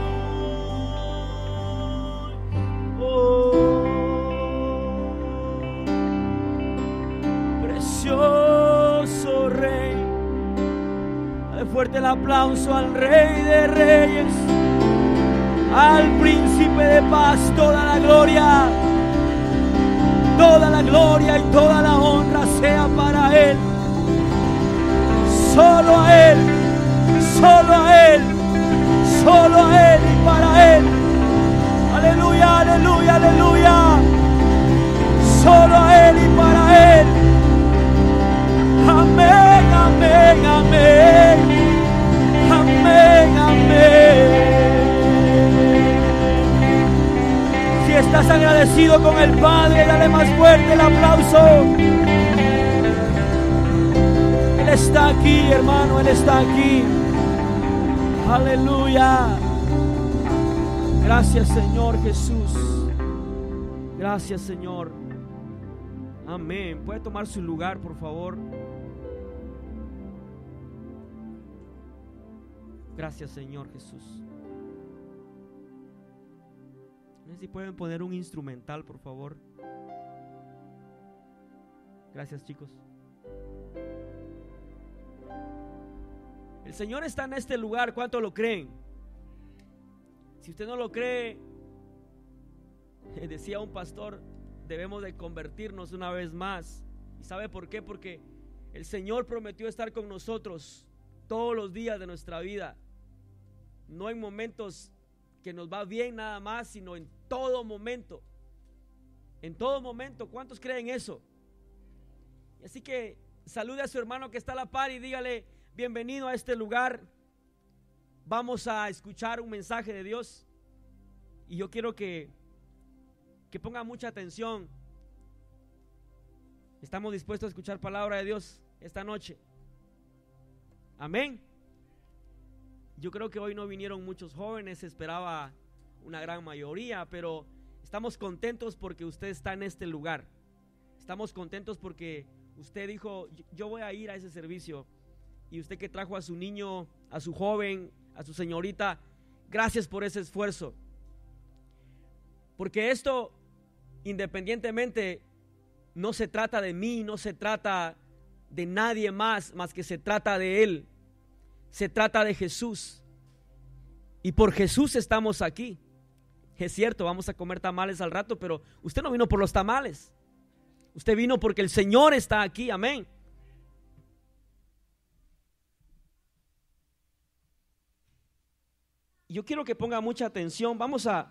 precioso Rey. Dale fuerte el aplauso al Rey de Reyes, al Príncipe de Paz. Toda la gloria y toda la honra sea para Él. Solo a Él, solo a Él, solo a Él y para Él. Aleluya, aleluya, aleluya. Solo a Él y para Él. Amén, amén, amén. Amén, amén. Si estás agradecido con el Padre, dale más fuerte el aplauso. Él está aquí, hermano, Él está aquí. Aleluya. Gracias, Señor Jesús. Gracias, Señor. Amén. ¿Puede tomar su lugar, por favor? Gracias, Señor Jesús. No sé si pueden poner un instrumental, por favor. Gracias, chicos. El Señor está en este lugar. ¿Cuánto lo creen? Si usted no lo cree, decía un pastor, debemos de convertirnos una vez más. ¿Y sabe por qué? Porque el Señor prometió estar con nosotros todos los días de nuestra vida. No en momentos que nos va bien nada más, sino en todo momento. En todo momento. ¿Cuántos creen eso? Y así que salude a su hermano que está a la par y dígale: bienvenido a este lugar. Vamos a escuchar un mensaje de Dios. Y yo quiero que ponga mucha atención. Estamos dispuestos a escuchar palabra de Dios esta noche. Amén. Yo creo que hoy no vinieron muchos jóvenes, esperaba una gran mayoría, pero estamos contentos porque usted está en este lugar. Estamos contentos porque usted dijo: yo voy a ir a ese servicio. Y usted que trajo a su niño, a su joven, a su señorita, Gracias por ese esfuerzo. Porque esto, independientemente, no se trata de mí, no se trata de nadie más que se trata de Él. Se trata de Jesús. Y por Jesús estamos aquí. Es cierto, vamos a comer tamales al rato, pero usted no vino por los tamales. Usted vino porque el Señor está aquí, amén. Yo quiero que ponga mucha atención. Vamos a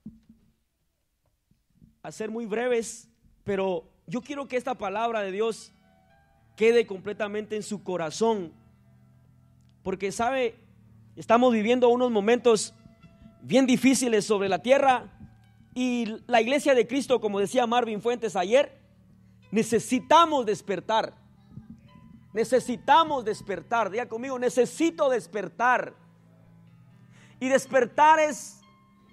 ser muy breves, pero yo quiero que esta palabra de Dios quede completamente en su corazón. Porque sabe, estamos viviendo unos momentos bien difíciles sobre la tierra, y la iglesia de Cristo, como decía Marvin Fuentes ayer, necesitamos despertar. Necesitamos despertar. Diga conmigo, necesito despertar. Y despertar es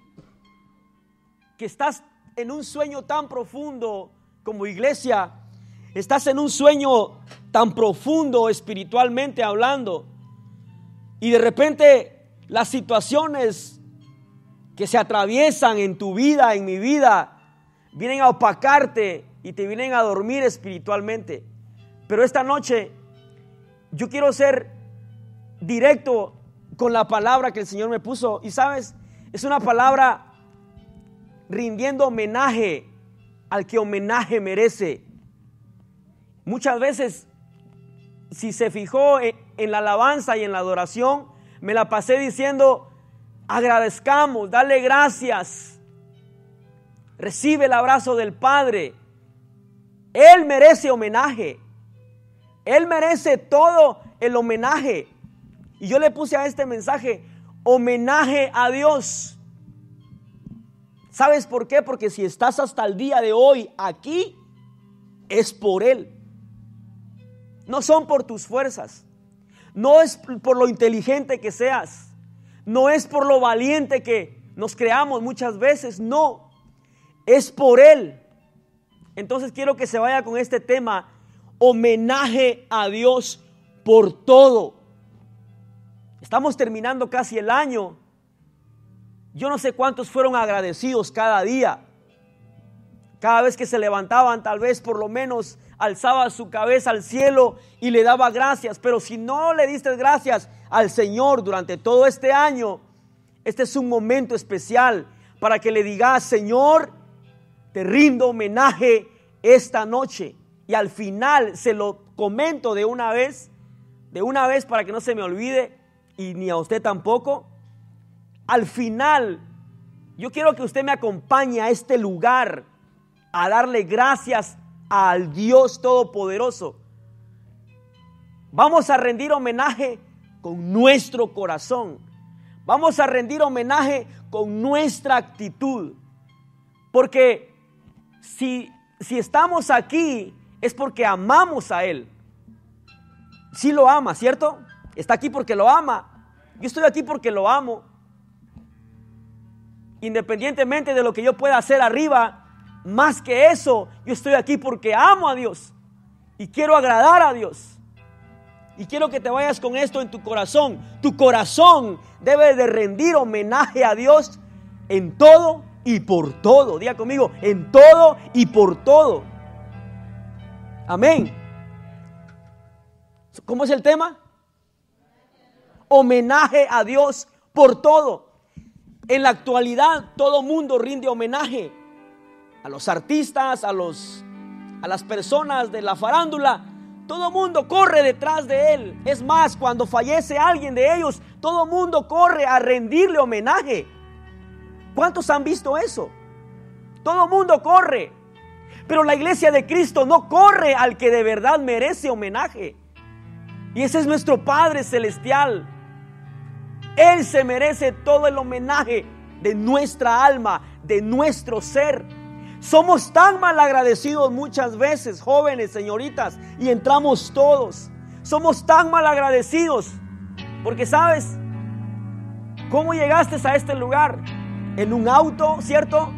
que estás en un sueño tan profundo como iglesia. Estás en un sueño tan profundo espiritualmente hablando, y de repente las situaciones que se atraviesan en tu vida, en mi vida, vienen a opacarte y te vienen a dormir espiritualmente. Pero esta noche yo quiero ser directo con la palabra que el Señor me puso. Y sabes, es una palabra rindiendo homenaje al que homenaje merece. Muchas veces, si se fijó en la alabanza y en la adoración, me la pasé diciendo: agradezcamos, dale gracias, recibe el abrazo del Padre. Él merece homenaje. Él merece todo el homenaje. Y yo le puse a este mensaje: homenaje a Dios. ¿Sabes por qué? Porque si estás hasta el día de hoy aquí, es por Él. No son por tus fuerzas. No es por lo inteligente que seas. No es por lo valiente que nos creamos muchas veces. No, es por Él. Entonces quiero que se vaya con este tema: homenaje a Dios por todo. Estamos terminando casi el año. Yo no sé cuántos fueron agradecidos cada día. Cada vez que se levantaban, tal vez por lo menos alzaba su cabeza al cielo y le daba gracias. Pero si no le diste gracias al Señor durante todo este año, este es un momento especial para que le digas: Señor, te rindo homenaje esta noche. Y al final se lo comento de una vez para que no se me olvide, y ni a usted tampoco. Al final, yo quiero que usted me acompañe a este lugar a darle gracias al Dios Todopoderoso. Vamos a rendir homenaje con nuestro corazón. Vamos a rendir homenaje con nuestra actitud. Porque si estamos aquí es porque amamos a Él. Sí lo ama, ¿cierto? Está aquí porque lo ama. Yo estoy aquí porque lo amo. Independientemente de lo que yo pueda hacer arriba, más que eso, yo estoy aquí porque amo a Dios y quiero agradar a Dios. Y quiero que te vayas con esto en tu corazón. Tu corazón debe de rendir homenaje a Dios en todo y por todo. Diga conmigo: en todo y por todo. Amén. ¿Cómo es el tema? Homenaje a Dios por todo. En la actualidad todo mundo rinde homenaje a los artistas, a las personas de la farándula. Todo mundo corre detrás de él. Es más, cuando fallece alguien de ellos, todo mundo corre a rendirle homenaje. ¿Cuántos han visto eso? Todo mundo corre. Pero la iglesia de Cristo no corre al que de verdad merece homenaje. Y ese es nuestro Padre Celestial. Él se merece todo el homenaje de nuestra alma, de nuestro ser. Somos tan mal agradecidos muchas veces, jóvenes, señoritas, y entramos todos. Somos tan mal agradecidos porque, ¿sabes cómo llegaste a este lugar? En un auto, ¿cierto?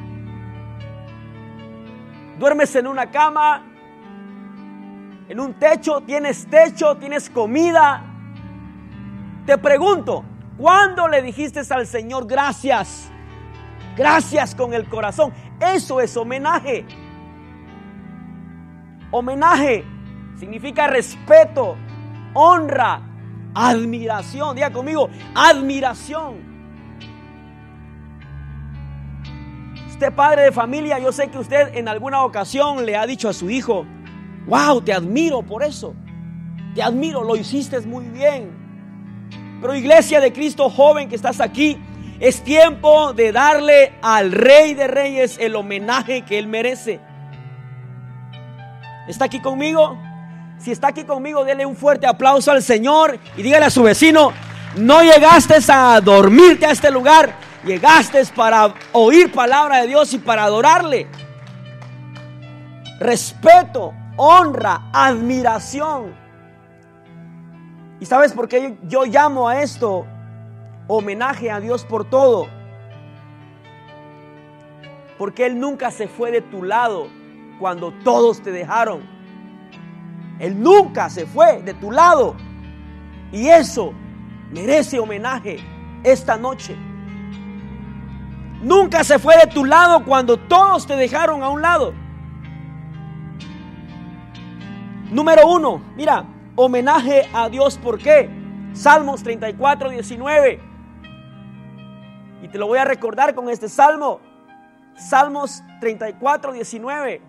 Duermes en una cama, en un techo, tienes comida. Te pregunto, ¿Cuándo le dijiste al Señor gracias? Gracias con el corazón. Eso es homenaje. Homenaje significa respeto, honra, admiración. Diga conmigo, admiración. Usted, padre de familia, yo sé que usted en alguna ocasión le ha dicho a su hijo: wow, te admiro por eso. Te admiro, lo hiciste muy bien. Pero iglesia de Cristo, joven que estás aquí, es tiempo de darle al Rey de Reyes el homenaje que Él merece. ¿Está aquí conmigo? Si está aquí conmigo, dele un fuerte aplauso al Señor y dígale a su vecino: no llegaste a dormirte a este lugar, llegaste para oír palabra de Dios y para adorarle. Respeto, honra, admiración. ¿Y sabes por qué yo llamo a esto homenaje a Dios por todo? Porque Él nunca se fue de tu lado cuando todos te dejaron. Él nunca se fue de tu lado. Y eso merece homenaje esta noche. Nunca se fue de tu lado cuando todos te dejaron a un lado. Número 1, mira, homenaje a Dios, ¿por qué? Salmos 34, 19. Y te lo voy a recordar con este salmo. Salmos 34, 19.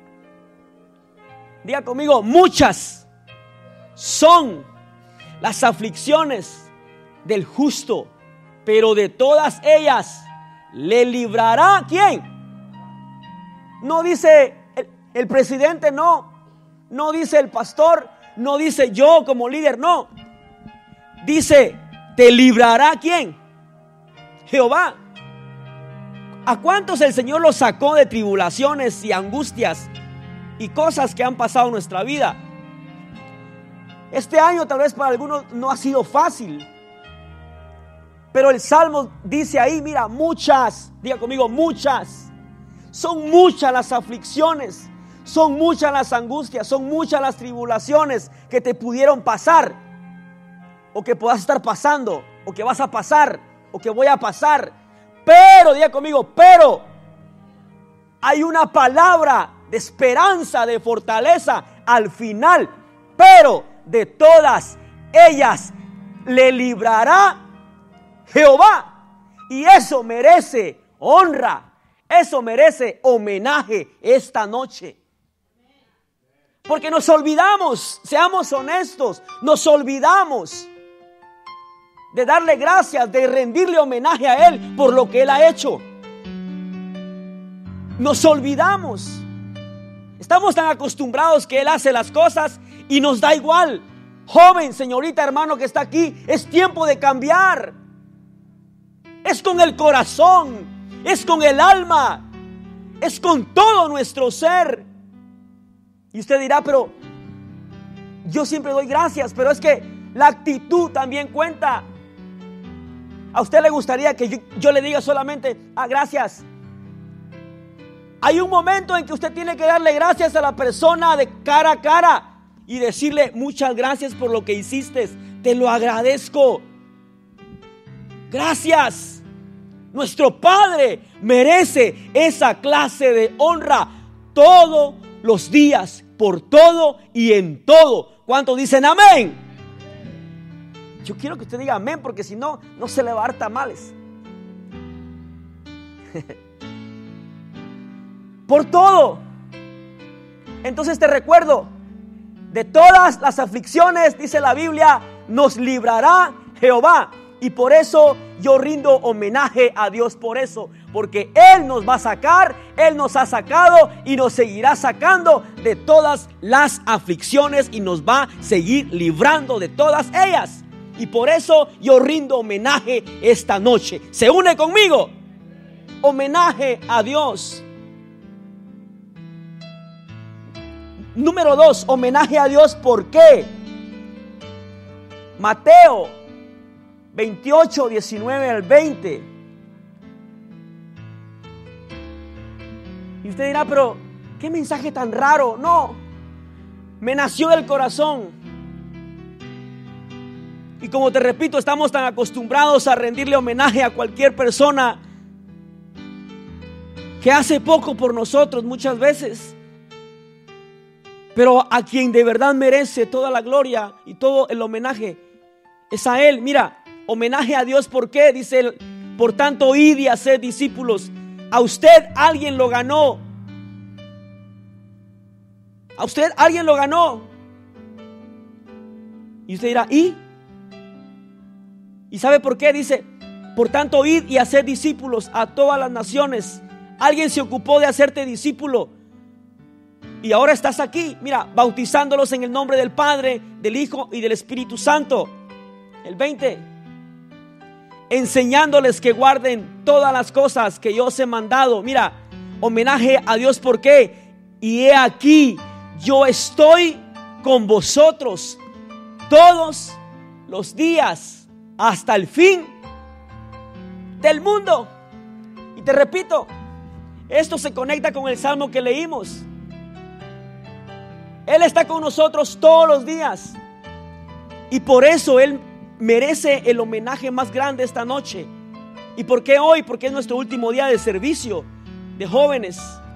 Diga conmigo: muchas son las aflicciones del justo, pero de todas ellas le librará ¿quién? No dice el presidente, no dice el pastor, no dice yo como líder, no. Dice: te librará ¿quién? Jehová. ¿A cuántos el Señor los sacó de tribulaciones y angustias y cosas que han pasado en nuestra vida? Este año tal vez para algunos no ha sido fácil, pero el Salmo dice ahí, mira, muchas, diga conmigo, muchas. Son muchas las aflicciones, son muchas las angustias, son muchas las tribulaciones que te pudieron pasar, o que puedas estar pasando, o que vas a pasar, o que voy a pasar. Pero, diga conmigo, pero hay una palabra de esperanza, de fortaleza al final. Pero de todas ellas le librará Jehová. Y eso merece honra, eso merece homenaje esta noche. Porque nos olvidamos, seamos honestos, nos olvidamos de darle gracias, de rendirle homenaje a Él por lo que Él ha hecho. Nos olvidamos. Estamos tan acostumbrados que Él hace las cosas y nos da igual. Joven, señorita, hermano que está aquí, es tiempo de cambiar. Es con el corazón, es con el alma, es con todo nuestro ser. Y usted dirá, pero yo siempre doy gracias, pero es que la actitud también cuenta. ¿A usted le gustaría que yo le diga solamente gracias? Hay un momento en que usted tiene que darle gracias a la persona de cara a cara y decirle: muchas gracias por lo que hiciste, te lo agradezco. Gracias. Nuestro Padre merece esa clase de honra todos los días, por todo y en todo. ¿Cuántos dicen amén? Yo quiero que usted diga amén, porque si no, no se le va a dar tamales. Por todo. Entonces te recuerdo, de todas las aflicciones, dice la Biblia, nos librará Jehová. Y por eso yo rindo homenaje a Dios por eso. Porque Él nos va a sacar, Él nos ha sacado y nos seguirá sacando de todas las aflicciones y nos va a seguir librando de todas ellas. Y por eso yo rindo homenaje esta noche. ¿Se une conmigo? Homenaje a Dios. Número 2, homenaje a Dios. ¿Por qué? Mateo 28, 19 al 20. Y usted dirá, pero ¿qué mensaje tan raro? No, me nació del corazón. Y como te repito, estamos tan acostumbrados a rendirle homenaje a cualquier persona que hace poco por nosotros muchas veces. Pero a quien de verdad merece toda la gloria y todo el homenaje es a Él. Mira, homenaje a Dios, ¿por qué? Dice Él, por tanto, id y haced discípulos. A usted alguien lo ganó. A usted alguien lo ganó. Y usted dirá, ¿y? ¿Y sabe por qué? Dice, por tanto, id y haced discípulos a todas las naciones. Alguien se ocupó de hacerte discípulo. Y ahora estás aquí, mira, bautizándolos en el nombre del Padre, del Hijo y del Espíritu Santo. El 20. Enseñándoles que guarden todas las cosas que yo os he mandado. Mira, homenaje a Dios, ¿por qué? Y he aquí, yo estoy con vosotros todos los días hasta el fin del mundo. Y te repito, esto se conecta con el salmo que leímos. Él está con nosotros todos los días. Y por eso Él merece el homenaje más grande esta noche. ¿Y por qué hoy? Porque es nuestro último día de servicio de jóvenes.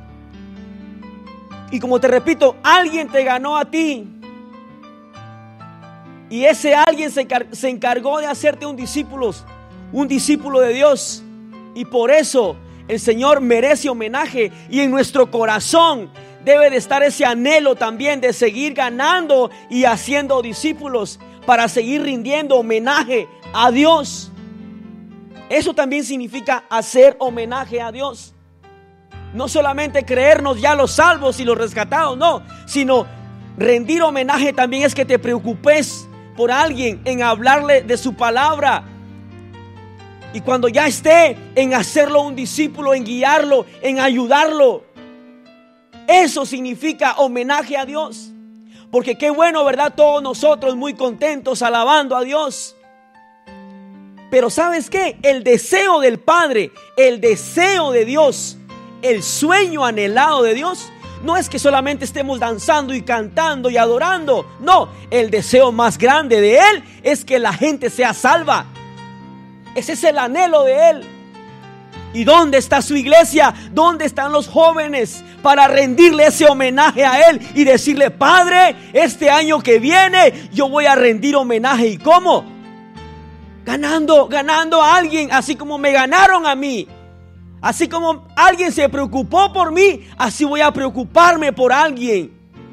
Y como te repito, alguien te ganó a ti. Y ese alguien se encargó de hacerte un discípulo de Dios. Y por eso el Señor merece homenaje. Y en nuestro corazón debe de estar ese anhelo también de seguir ganando y haciendo discípulos para seguir rindiendo homenaje a Dios. Eso también significa hacer homenaje a Dios. No solamente creernos ya los salvos y los rescatados, no, sino rendir homenaje también es que te preocupes por alguien, en hablarle de su palabra. Y cuando ya esté, en hacerlo un discípulo, en guiarlo, en ayudarlo. Eso significa homenaje a Dios. Porque qué bueno, ¿verdad? Todos nosotros muy contentos alabando a Dios. Pero ¿sabes qué? El deseo del Padre, el deseo de Dios, el sueño anhelado de Dios, no es que solamente estemos danzando y cantando y adorando. No, el deseo más grande de Él es que la gente sea salva. Ese es el anhelo de Él. ¿Y dónde está su iglesia? ¿Dónde están los jóvenes para rendirle ese homenaje a Él y decirle, Padre, este año que viene yo voy a rendir homenaje? ¿Y cómo? Ganando a alguien, así como me ganaron a mí. Así como alguien se preocupó por mí, así voy a preocuparme por alguien.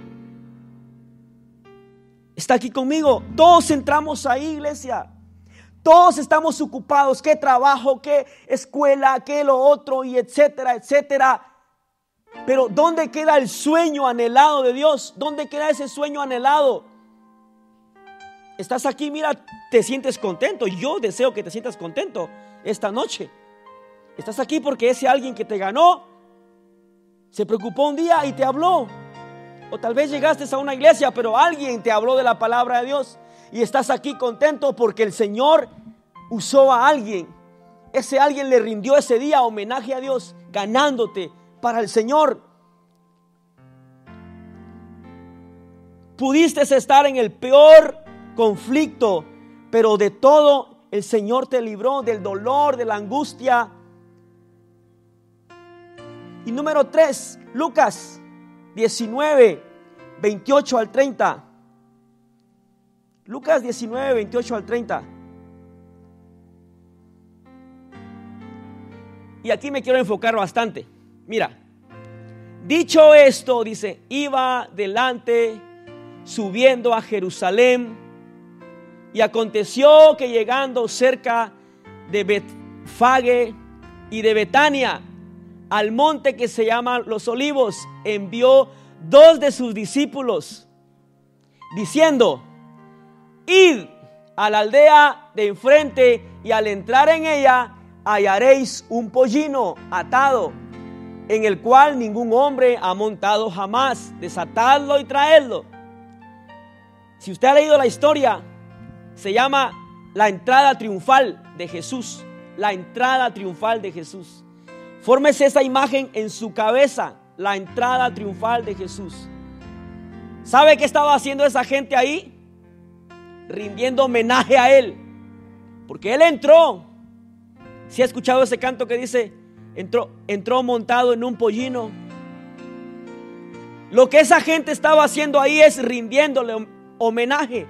¿Está aquí conmigo? Todos entramos ahí, iglesia. Todos estamos ocupados, qué trabajo, qué escuela, qué lo otro, y etcétera, etcétera. Pero ¿dónde queda el sueño anhelado de Dios? ¿Dónde queda ese sueño anhelado? Estás aquí, mira, te sientes contento. Yo deseo que te sientas contento esta noche. Estás aquí porque ese alguien que te ganó se preocupó un día y te habló. O tal vez llegaste a una iglesia, pero alguien te habló de la palabra de Dios. Y estás aquí contento porque el Señor usó a alguien. Ese alguien le rindió ese día homenaje a Dios, ganándote para el Señor. Pudiste estar en el peor conflicto, pero de todo el Señor te libró, del dolor, de la angustia. Y número 3, Lucas 19, 28 al 30. Lucas 19, 28 al 30. Y aquí me quiero enfocar bastante. Mira, dicho esto, dice, iba delante subiendo a Jerusalén. Y aconteció que llegando cerca de Betfage y de Betania, al monte que se llama Los Olivos, envió 2 de sus discípulos, diciendo, id a la aldea de enfrente y al entrar en ella hallaréis un pollino atado, en el cual ningún hombre ha montado jamás. Desatadlo y traedlo. Si usted ha leído la historia, se llama la entrada triunfal de Jesús. La entrada triunfal de Jesús. Fórmese esa imagen en su cabeza. La entrada triunfal de Jesús. ¿Sabe qué estaba haciendo esa gente ahí? rindiendo homenaje a Él, porque Él entró. ¿Sí ha escuchado ese canto que dice, entró montado en un pollino? Lo que esa gente estaba haciendo ahí es rindiéndole homenaje.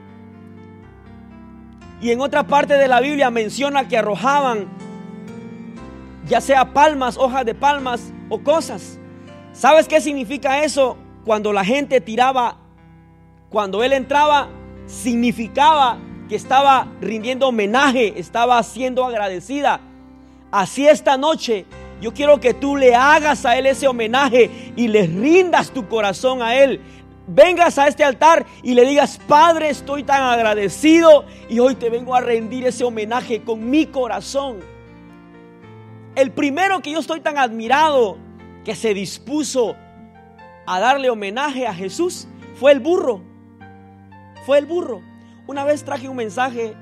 Y en otra parte de la Biblia menciona que arrojaban, ya sea palmas, hojas de palmas o cosas. ¿Sabes qué significa eso? Cuando la gente tiraba, cuando Él entraba, significaba que estaba rindiendo homenaje, estaba siendo agradecida. Así esta noche yo quiero que tú le hagas a Él ese homenaje y le rindas tu corazón a Él. Vengas a este altar y le digas: Padre, estoy tan agradecido y hoy te vengo a rendir ese homenaje con mi corazón. El primero que yo estoy tan admirado que se dispuso a darle homenaje a Jesús fue el burro. Fue el burro. Una vez traje un mensaje,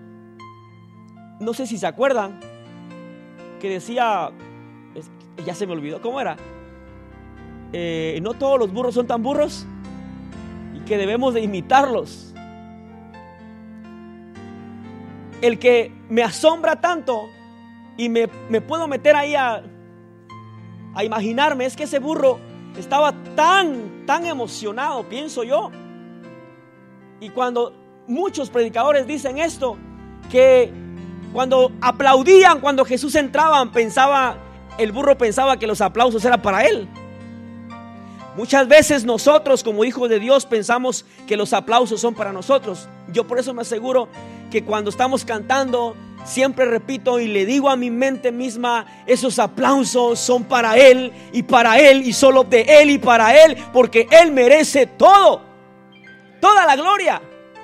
no sé si se acuerdan, que decía, ya se me olvidó, ¿cómo era? No todos los burros son tan burros y que debemos de imitarlos. El que me asombra tanto y me puedo meter ahí a imaginarme es que ese burro estaba tan emocionado, pienso yo. Y cuando muchos predicadores dicen esto, que cuando aplaudían cuando Jesús entraba, el burro pensaba que los aplausos eran para él. Muchas veces nosotros como hijos de Dios pensamos que los aplausos son para nosotros. Yo por eso me aseguro que cuando estamos cantando, siempre repito y le digo a mi mente misma: esos aplausos son para Él y solo de Él y para Él, porque Él merece todo, toda la gloria.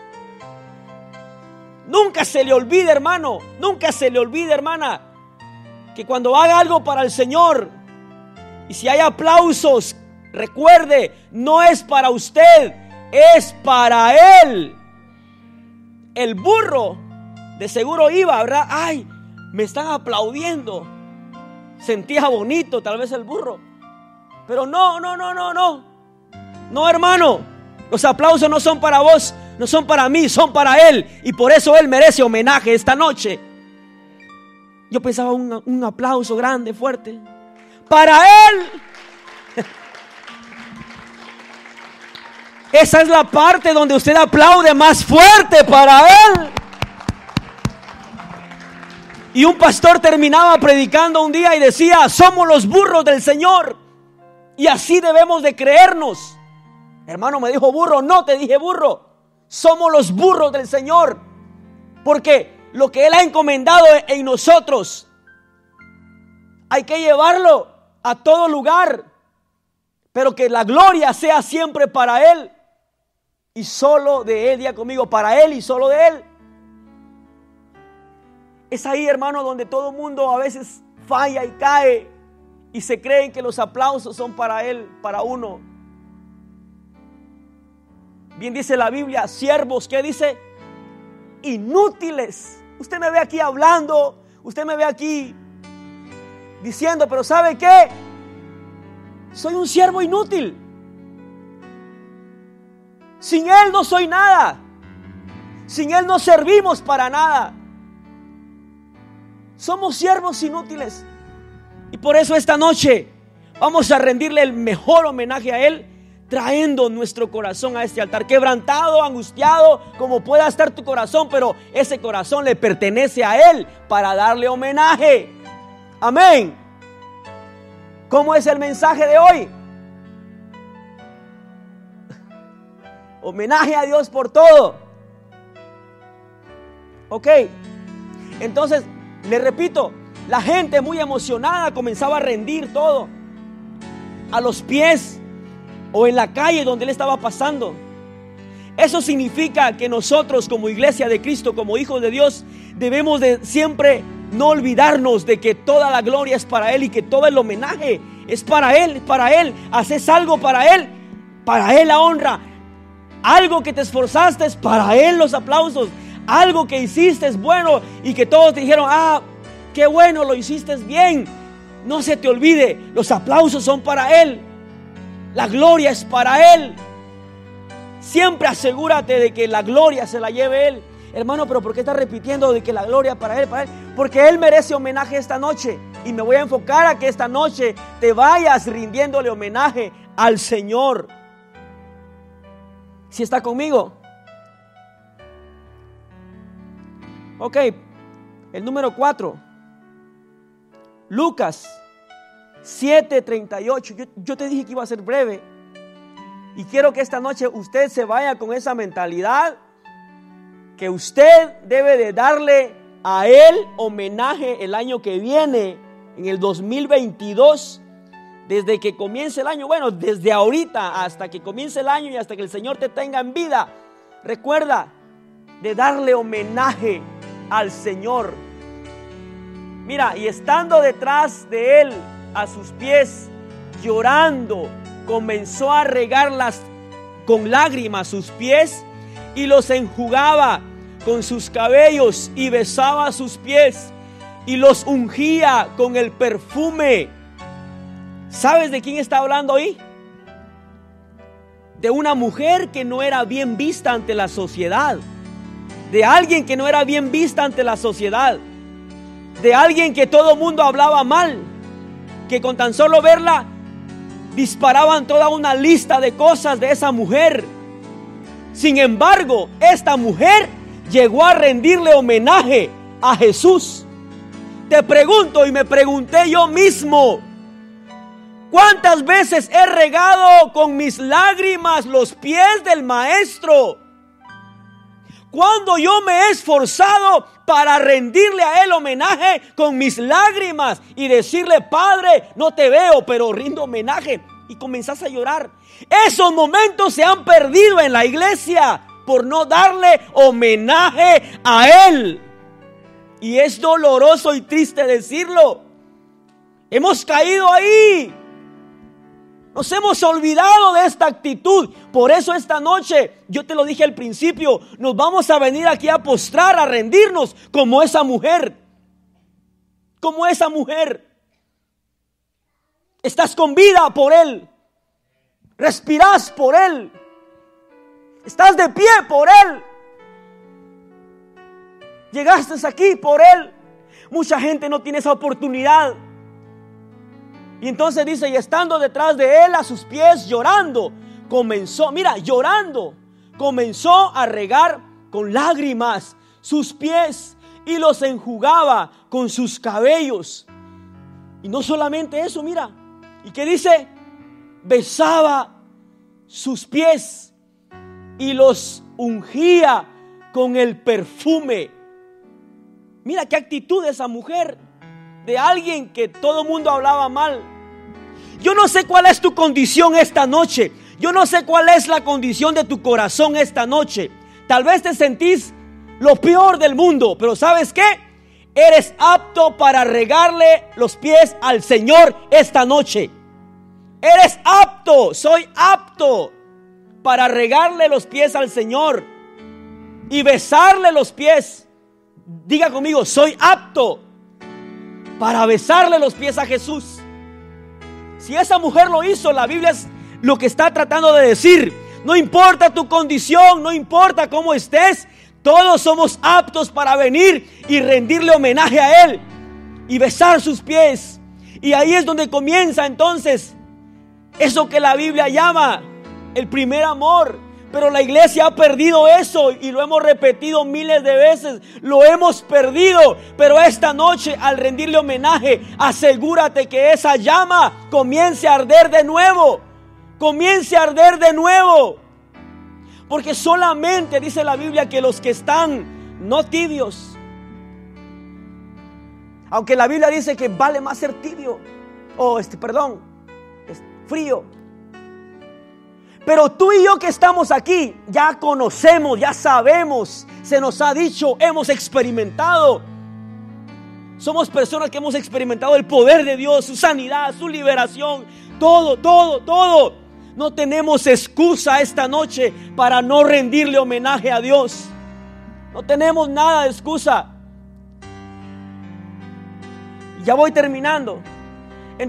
Nunca se le olvide, hermano, nunca se le olvide, hermana, que cuando haga algo para el Señor y si hay aplausos, recuerde, no es para usted, es para Él. El burro de seguro iba, ¿verdad? Ay, me están aplaudiendo. Sentía bonito tal vez el burro. Pero no, hermano, los aplausos no son para vos, no son para mí, son para Él. Y por eso Él merece homenaje esta noche. Yo pensaba un aplauso grande, fuerte para Él. Esa es la parte donde usted aplaude más fuerte para Él. Y un pastor terminaba predicando un día y decía: somos los burros del Señor y así debemos de creernos. Hermano, me dijo burro. No, te dije burro. Somos los burros del Señor, porque lo que Él ha encomendado en nosotros hay que llevarlo a todo lugar, pero que la gloria sea siempre para Él y solo de Él. Diga conmigo: para Él y solo de Él. Es ahí, hermano, donde todo mundo a veces falla y cae y se creen que los aplausos son para Él, para uno. Bien dice la Biblia: siervos, ¿qué dice? Inútiles. Usted me ve aquí hablando, usted me ve aquí diciendo, pero ¿sabe qué? Soy un siervo inútil. Sin Él no soy nada. Sin Él no servimos para nada. Somos siervos inútiles. Y por eso esta noche vamos a rendirle el mejor homenaje a Él, trayendo nuestro corazón a este altar, quebrantado, angustiado, como pueda estar tu corazón, pero ese corazón le pertenece a Él para darle homenaje. Amén. ¿Cómo es el mensaje de hoy? Homenaje a Dios por todo. Ok. Entonces, le repito, la gente muy emocionada comenzaba a rendir todo a los pies o en la calle donde Él estaba pasando. Eso significa que nosotros como iglesia de Cristo, como hijos de Dios, debemos de siempre no olvidarnos de que toda la gloria es para Él y que todo el homenaje es para Él, para Él. Haces algo para Él la honra. Algo que te esforzaste es para Él los aplausos. Algo que hiciste es bueno y que todos te dijeron: ah, qué bueno, lo hiciste bien. No se te olvide, los aplausos son para Él. La gloria es para Él. Siempre asegúrate de que la gloria se la lleve Él. Hermano, pero ¿por qué estás repitiendo de que la gloria para Él? Porque Él merece homenaje esta noche. Y me voy a enfocar a que esta noche te vayas rindiéndole homenaje al Señor. ¿Sí está conmigo? Ok, el número 4. Lucas 7:38. Yo te dije que iba a ser breve. Y quiero que esta noche usted se vaya con esa mentalidad que usted debe de darle a Él homenaje el año que viene, en el 2022, desde que comience el año. Bueno, desde ahorita hasta que comience el año y hasta que el Señor te tenga en vida. Recuerda de darle homenaje al Señor. Mira, y estando detrás de Él a sus pies, llorando, comenzó a regarlas con lágrimas sus pies y los enjugaba con sus cabellos y besaba sus pies y los ungía con el perfume. ¿Sabes de quién está hablando ahí? De una mujer que no era bien vista ante la sociedad, de alguien que no era bien vista ante la sociedad, de alguien que todo mundo hablaba mal, que con tan solo verla disparaban toda una lista de cosas de esa mujer. Sin embargo, esta mujer llegó a rendirle homenaje a Jesús. Te pregunto, y me pregunté yo mismo, ¿cuántas veces he regado con mis lágrimas los pies del Maestro? Cuando yo me he esforzado para rendirle a Él homenaje con mis lágrimas y decirle: Padre, no te veo, pero rindo homenaje. Y comenzás a llorar. Esos momentos se han perdido en la iglesia por no darle homenaje a Él. Y es doloroso y triste decirlo. Hemos caído ahí. Nos hemos olvidado de esta actitud. Por eso esta noche, yo te lo dije al principio, nos vamos a venir aquí a postrar, a rendirnos como esa mujer. Como esa mujer. Estás con vida por Él. Respirás por Él. Estás de pie por Él. Llegaste aquí por Él. Mucha gente no tiene esa oportunidad. Y entonces dice: y estando detrás de Él a sus pies llorando, comenzó a regar con lágrimas sus pies y los enjugaba con sus cabellos. Y no solamente eso, mira. ¿Y qué dice? Besaba sus pies y los ungía con el perfume. Mira qué actitud de esa mujer, de alguien que todo el mundo hablaba mal. Yo no sé cuál es tu condición esta noche. Yo no sé cuál es la condición de tu corazón esta noche. Tal vez te sentís lo peor del mundo, pero ¿sabes qué? Eres apto para regarle los pies al Señor esta noche. Eres apto, soy apto para regarle los pies al Señor y besarle los pies. Diga conmigo: soy apto para besarle los pies a Jesús. Si esa mujer lo hizo, la Biblia es lo que está tratando de decir. No importa tu condición, no importa cómo estés, todos somos aptos para venir y rendirle homenaje a Él y besar sus pies. Y ahí es donde comienza entonces eso que la Biblia llama el primer amor. Pero la iglesia ha perdido eso y lo hemos repetido miles de veces. Lo hemos perdido. Pero esta noche, al rendirle homenaje, asegúrate que esa llama comience a arder de nuevo. Comience a arder de nuevo. Porque solamente dice la Biblia que los que están no tibios. Aunque la Biblia dice que vale más ser tibio. Frío. Pero tú y yo que estamos aquí, ya conocemos, ya sabemos, se nos ha dicho, hemos experimentado. Somos personas que hemos experimentado el poder de Dios, su sanidad, su liberación, todo. No tenemos excusa esta noche para no rendirle homenaje a Dios. No tenemos nada de excusa. Ya voy terminando.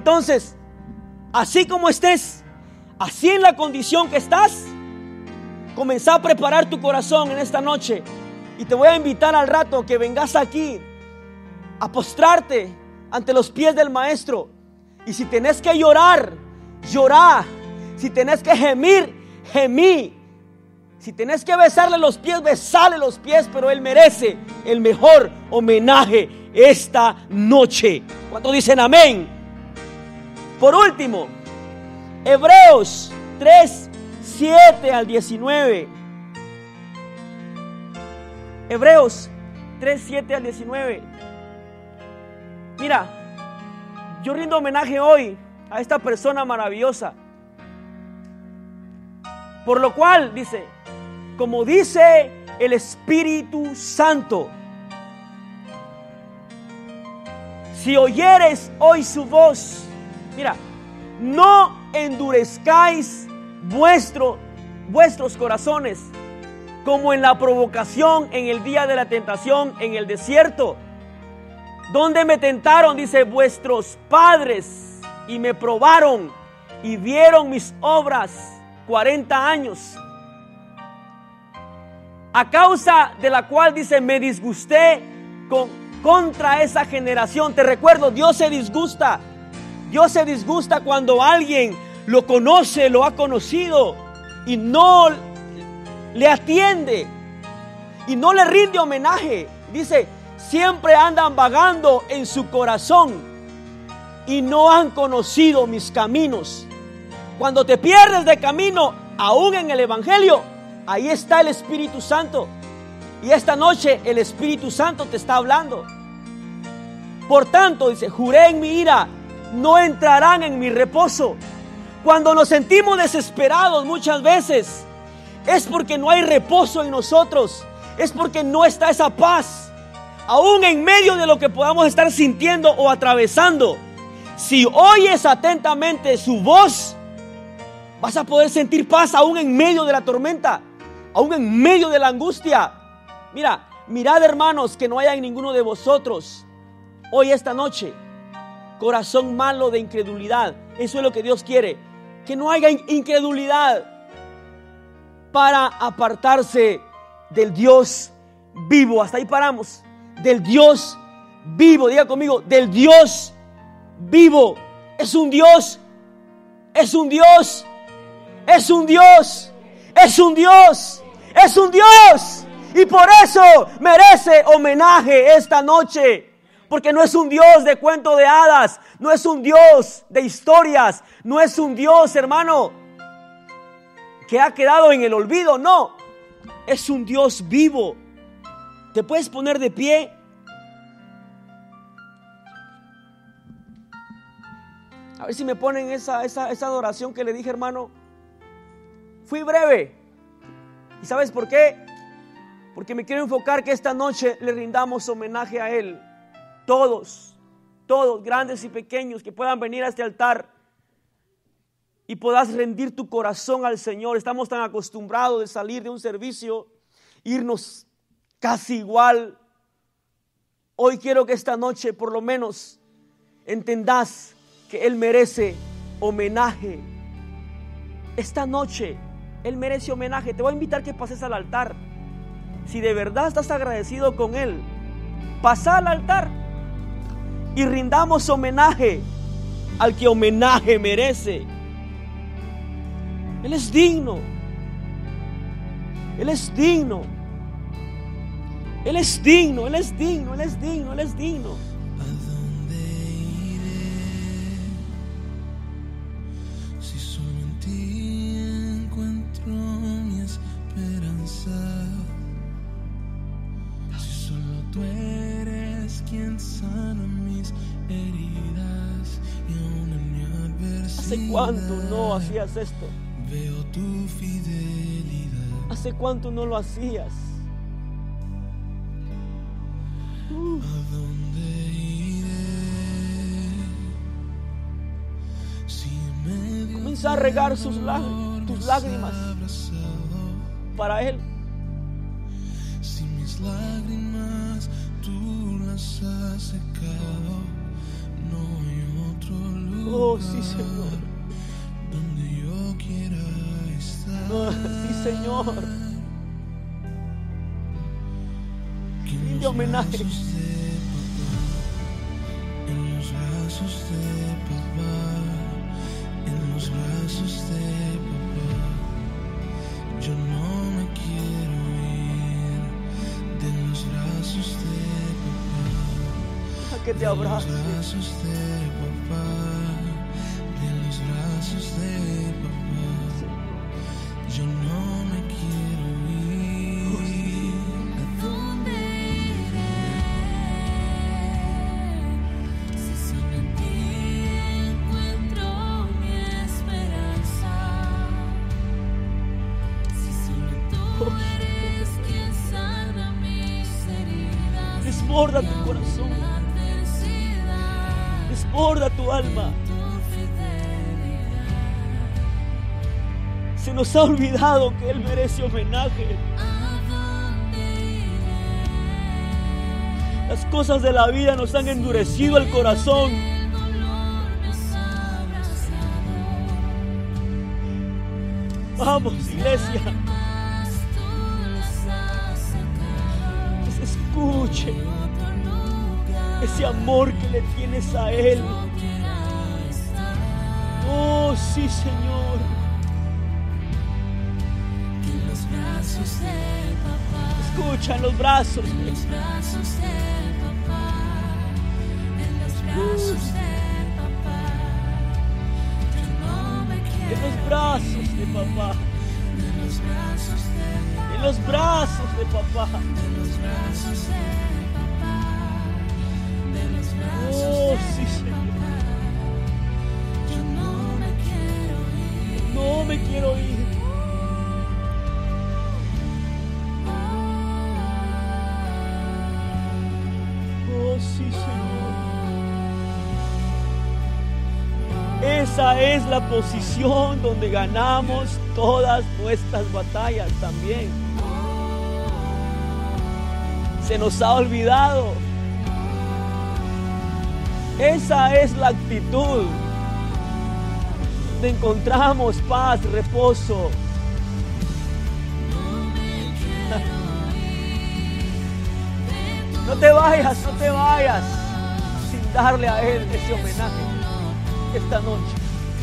Entonces, así como estés, así en la condición que estás, comenzá a preparar tu corazón en esta noche. Y te voy a invitar al rato que vengas aquí a postrarte ante los pies del Maestro. Y si tenés que llorar, llorá. Si tenés que gemir, gemí. Si tenés que besarle los pies, besale los pies. Pero Él merece el mejor homenaje esta noche. ¿Cuántos dicen amén? Por último, Hebreos 3, 7 al 19. Hebreos 3, 7 al 19. Mira, yo rindo homenaje hoy a esta persona maravillosa. Por lo cual, dice, como dice el Espíritu Santo, si oyeres hoy su voz, mira, no endurezcáis vuestros corazones, como en la provocación en el día de la tentación en el desierto, donde me tentaron, dice, vuestros padres, y me probaron y vieron mis obras 40 años, a causa de la cual, dice, me disgusté contra esa generación. Te recuerdo, Dios se disgusta. Dios se disgusta cuando alguien lo conoce, lo ha conocido y no le atiende y no le rinde homenaje. Dice, siempre andan vagando en su corazón y no han conocido mis caminos. Cuando te pierdes de camino, aún en el Evangelio, ahí está el Espíritu Santo. Y esta noche el Espíritu Santo te está hablando. Por tanto, dice, juré en mi ira, no entrarán en mi reposo. Cuando nos sentimos desesperados muchas veces, es porque no hay reposo en nosotros. Es porque no está esa paz. Aún en medio de lo que podamos estar sintiendo o atravesando, si oyes atentamente su voz, vas a poder sentir paz aún en medio de la tormenta, aún en medio de la angustia. Mira, mirad, hermanos, que no haya en ninguno de vosotros hoy, esta noche, corazón malo de incredulidad. Eso es lo que Dios quiere, que no haya incredulidad, para apartarse del Dios vivo. Hasta ahí paramos. Del Dios vivo, diga conmigo, del Dios vivo. Es un Dios, es un Dios, es un Dios, es un Dios, es un Dios. Y por eso merece homenaje esta noche. Porque no es un Dios de cuento de hadas, no es un Dios de historias, no es un Dios, hermano, que ha quedado en el olvido. No, es un Dios vivo. ¿Te puedes poner de pie? A ver si me ponen esa adoración que le dije, hermano. Fui breve. ¿Y sabes por qué? Porque me quiero enfocar que esta noche le rindamos homenaje a Él. Todos, grandes y pequeños, que puedan venir a este altar y puedas rendir tu corazón al Señor. Estamos tan acostumbrados de salir de un servicio, irnos casi igual. Hoy quiero que esta noche por lo menos entendás que Él merece homenaje. Esta noche Él merece homenaje. Te voy a invitar que pases al altar. Si de verdad estás agradecido con Él, pasa al altar y rindamos homenaje al que homenaje merece. Él es digno. Él es digno. Él es digno. Él es digno. Él es digno. Él es digno. ¿A dónde iré si solo en ti encuentro mi esperanza? Si solo tú eres quien sana mis heridas y aún en mi adversidad. ¿Hace cuánto no hacías esto? Veo tu fidelidad. ¿Hace cuánto no lo hacías? ¿A dónde iré si en medio Comienza a regar tus lágrimas para Él. Si mis lágrimas tú las has secado, no hay otro lugar Oh, sí, Señor. donde yo quiera estar. Sí, Señor. Que en Rinde los homenaje. brazos de papá, en los brazos de papá, en los brazos de papá. Yo no me quiero ir de los brazos de papá. A que te De los abrace. brazos de papá, de los brazos de papá. Yo no me quiero ir. ¿A dónde iré? Si solo en ti encuentro mi esperanza. Si solo tú eres quien sana mis heridas. Desborda tu corazón. La adversidad, Desborda tu alma. tu fidelidad. Se nos ha olvidado que Él merece homenaje. ¿A dónde iré? Las cosas de la vida nos han endurecido el corazón. El dolor me has abrazado. Vamos, iglesia, Más tú les has sacado. que se escuche Otro lugar ese amor que le tienes a Él. yo quiera estar. Oh, sí, Señor. Que en los brazos de papá, Escucha en los brazos. en los brazos de papá, en los brazos de papá. Yo no me En quiero los brazos de papá. en los brazos de papá, En los brazos de papá. en los brazos de papá, de los brazos Oh, de sí, Señor. papá. Yo no me quiero ir. No me quiero ir. Oh, sí, Señor. Esa es la posición donde ganamos todas nuestras batallas también. Se nos ha olvidado. Esa es la actitud donde encontramos paz, reposo. No te vayas, no te vayas sin darle a Él ese homenaje esta noche.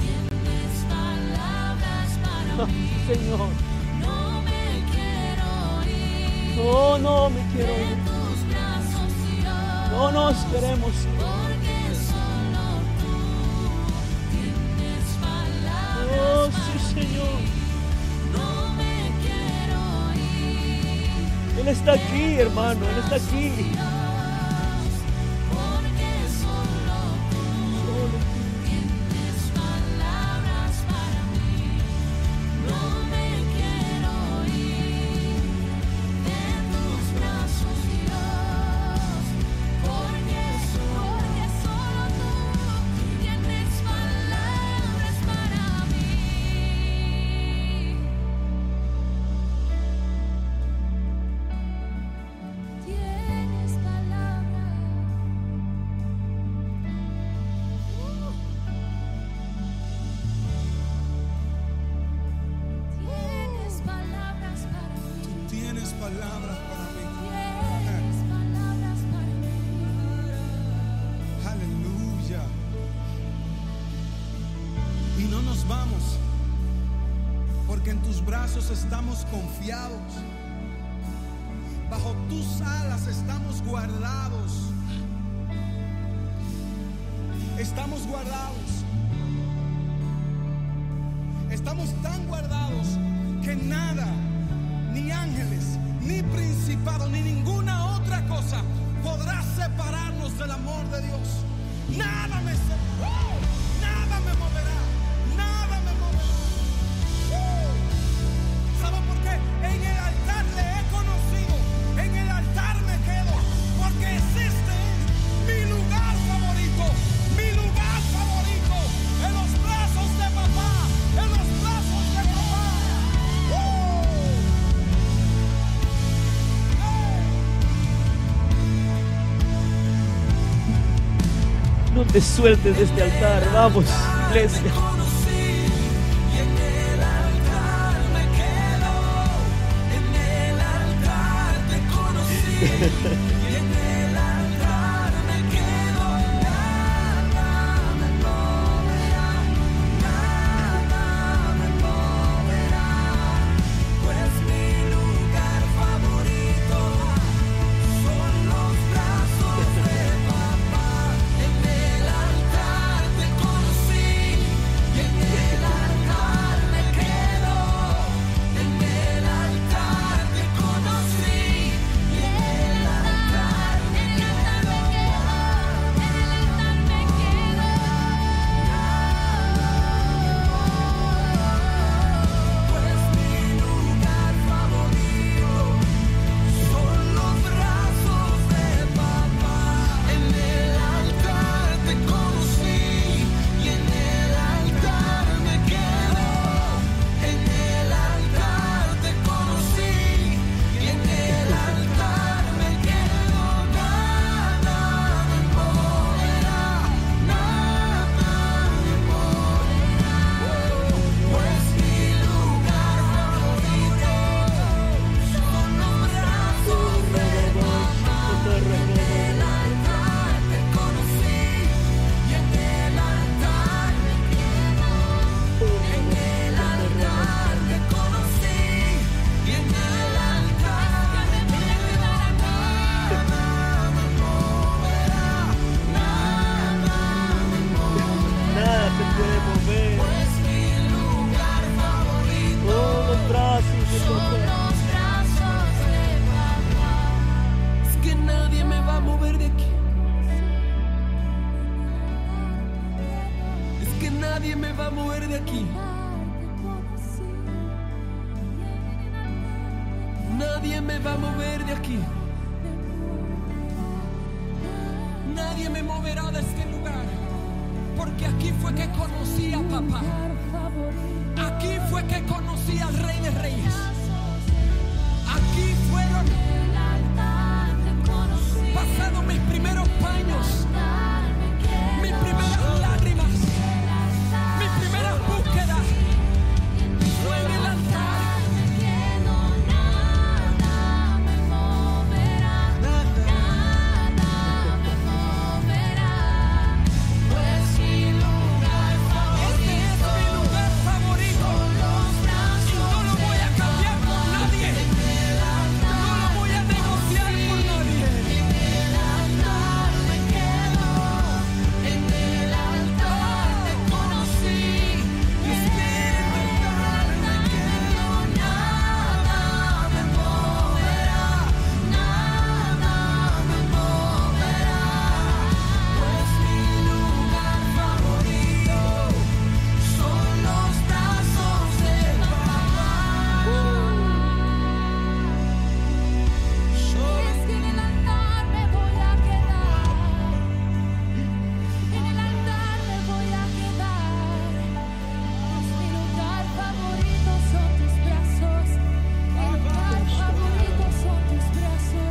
Señor, No me quiero ir no, no me quiero de ir. tus brazos, Dios, No nos queremos ir. porque solo tú tienes palabras. Oh, sí, Señor. No me quiero ir Él está aquí, hermano, Él está aquí. porque solo tú tienes palabras para mí. No me quiero ir de tus brazos, Dios, porque solo tú tienes palabras para mí. Tienes palabras. Tienes palabras para mí. Tienes palabras para mí. Tienes palabras para mí. Aleluya. Y no nos vamos, porque en tus brazos estamos confiados. Bajo tus alas estamos guardados. Estamos guardados. Estamos tan guardados que nada, ni ángeles, ni principado, ni ninguna otra cosa podrá separarnos del amor de Dios. Nada me nada me moverá, nada me moverá. ¿Sabe por qué? En el altar le he conocido, en el altar me quedo, porque existe mi lugar favorito, en los brazos de papá, en los brazos de papá. No te sueltes de este altar. Vamos, iglesia. y en el altar me quedo. Nada me moverá, nada me moverá, pues mi lugar favorito son los brazos de papá. En el altar te conocí y en el altar me quedo. En el altar te conocí y en el altar me quedo. Pues mi lugar favorito son los brazos de papá. En el altar te conocí y en el altar me quedo. En el altar te conocí y en el altar me quedo. Nada me moverá, nada me moverá, pues mi lugar favorito son los brazos de papá. En el altar te conocí y en el altar me quedo. En el altar te conocí y en el altar me quedo. Nada me moverá, nada me moverá, Nada se puede mover. pues mi lugar favorito Oh, los brazos de son papá. los brazos de papá. Es que nadie me va a mover de aquí. Es que nadie me va a mover de aquí. Nadie me va a mover de aquí. Nadie me moverá de este lugar. Porque aquí fue que conocí a papá. Aquí fue que conocí al Rey de Reyes. Aquí fueron pasados mis primeros paños, mis primeras lágrimas, mis primeras búsquedas. Fue en el altar. Este es mi lugar favorito. Y no lo voy a cambiar por nadie. No lo voy a negociar por nadie. En el altar me quedo. En el altar te conocí. Y en el altar me quedo. Nada me moverá. Nada me moverá. Pues mi lugar favorito son los brazos de papá. Es que en el altar me voy a quedar. En el altar me voy a quedar. Pues mi lugar favorito son tus brazos. Mi lugar favorito son tus brazos.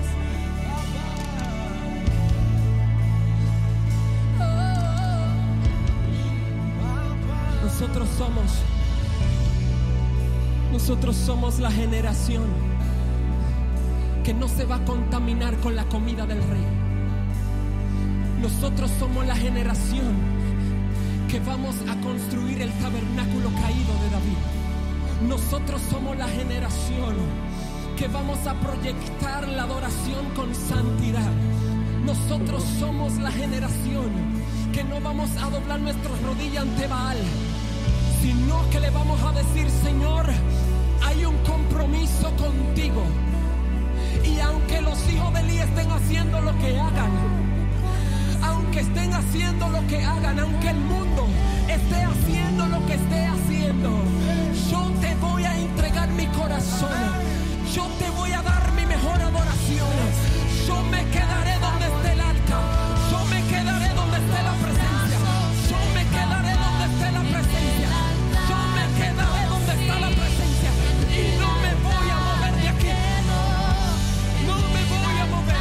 Nosotros somos la generación que no se va a contaminar con la comida del rey. Nosotros somos la generación que vamos a construir el tabernáculo caído de David. Nosotros somos la generación que vamos a proyectar la adoración con santidad. Nosotros somos la generación que no vamos a doblar nuestras rodillas ante Baal, sino que le vamos a decir: Señor, hay un compromiso contigo. Y aunque los hijos de Elí estén haciendo lo que hagan, aunque estén haciendo lo que hagan, aunque el mundo esté haciendo lo que esté haciendo, yo te voy a entregar mi corazón. Yo te voy a dar mi mejor adoración. Yo me quedaré donde esté el arca. Yo me quedaré donde esté la presencia. Yo me quedaré donde esté la presencia. Yo me quedaré donde está la presencia. Y no me voy a mover de aquí. No me voy a mover.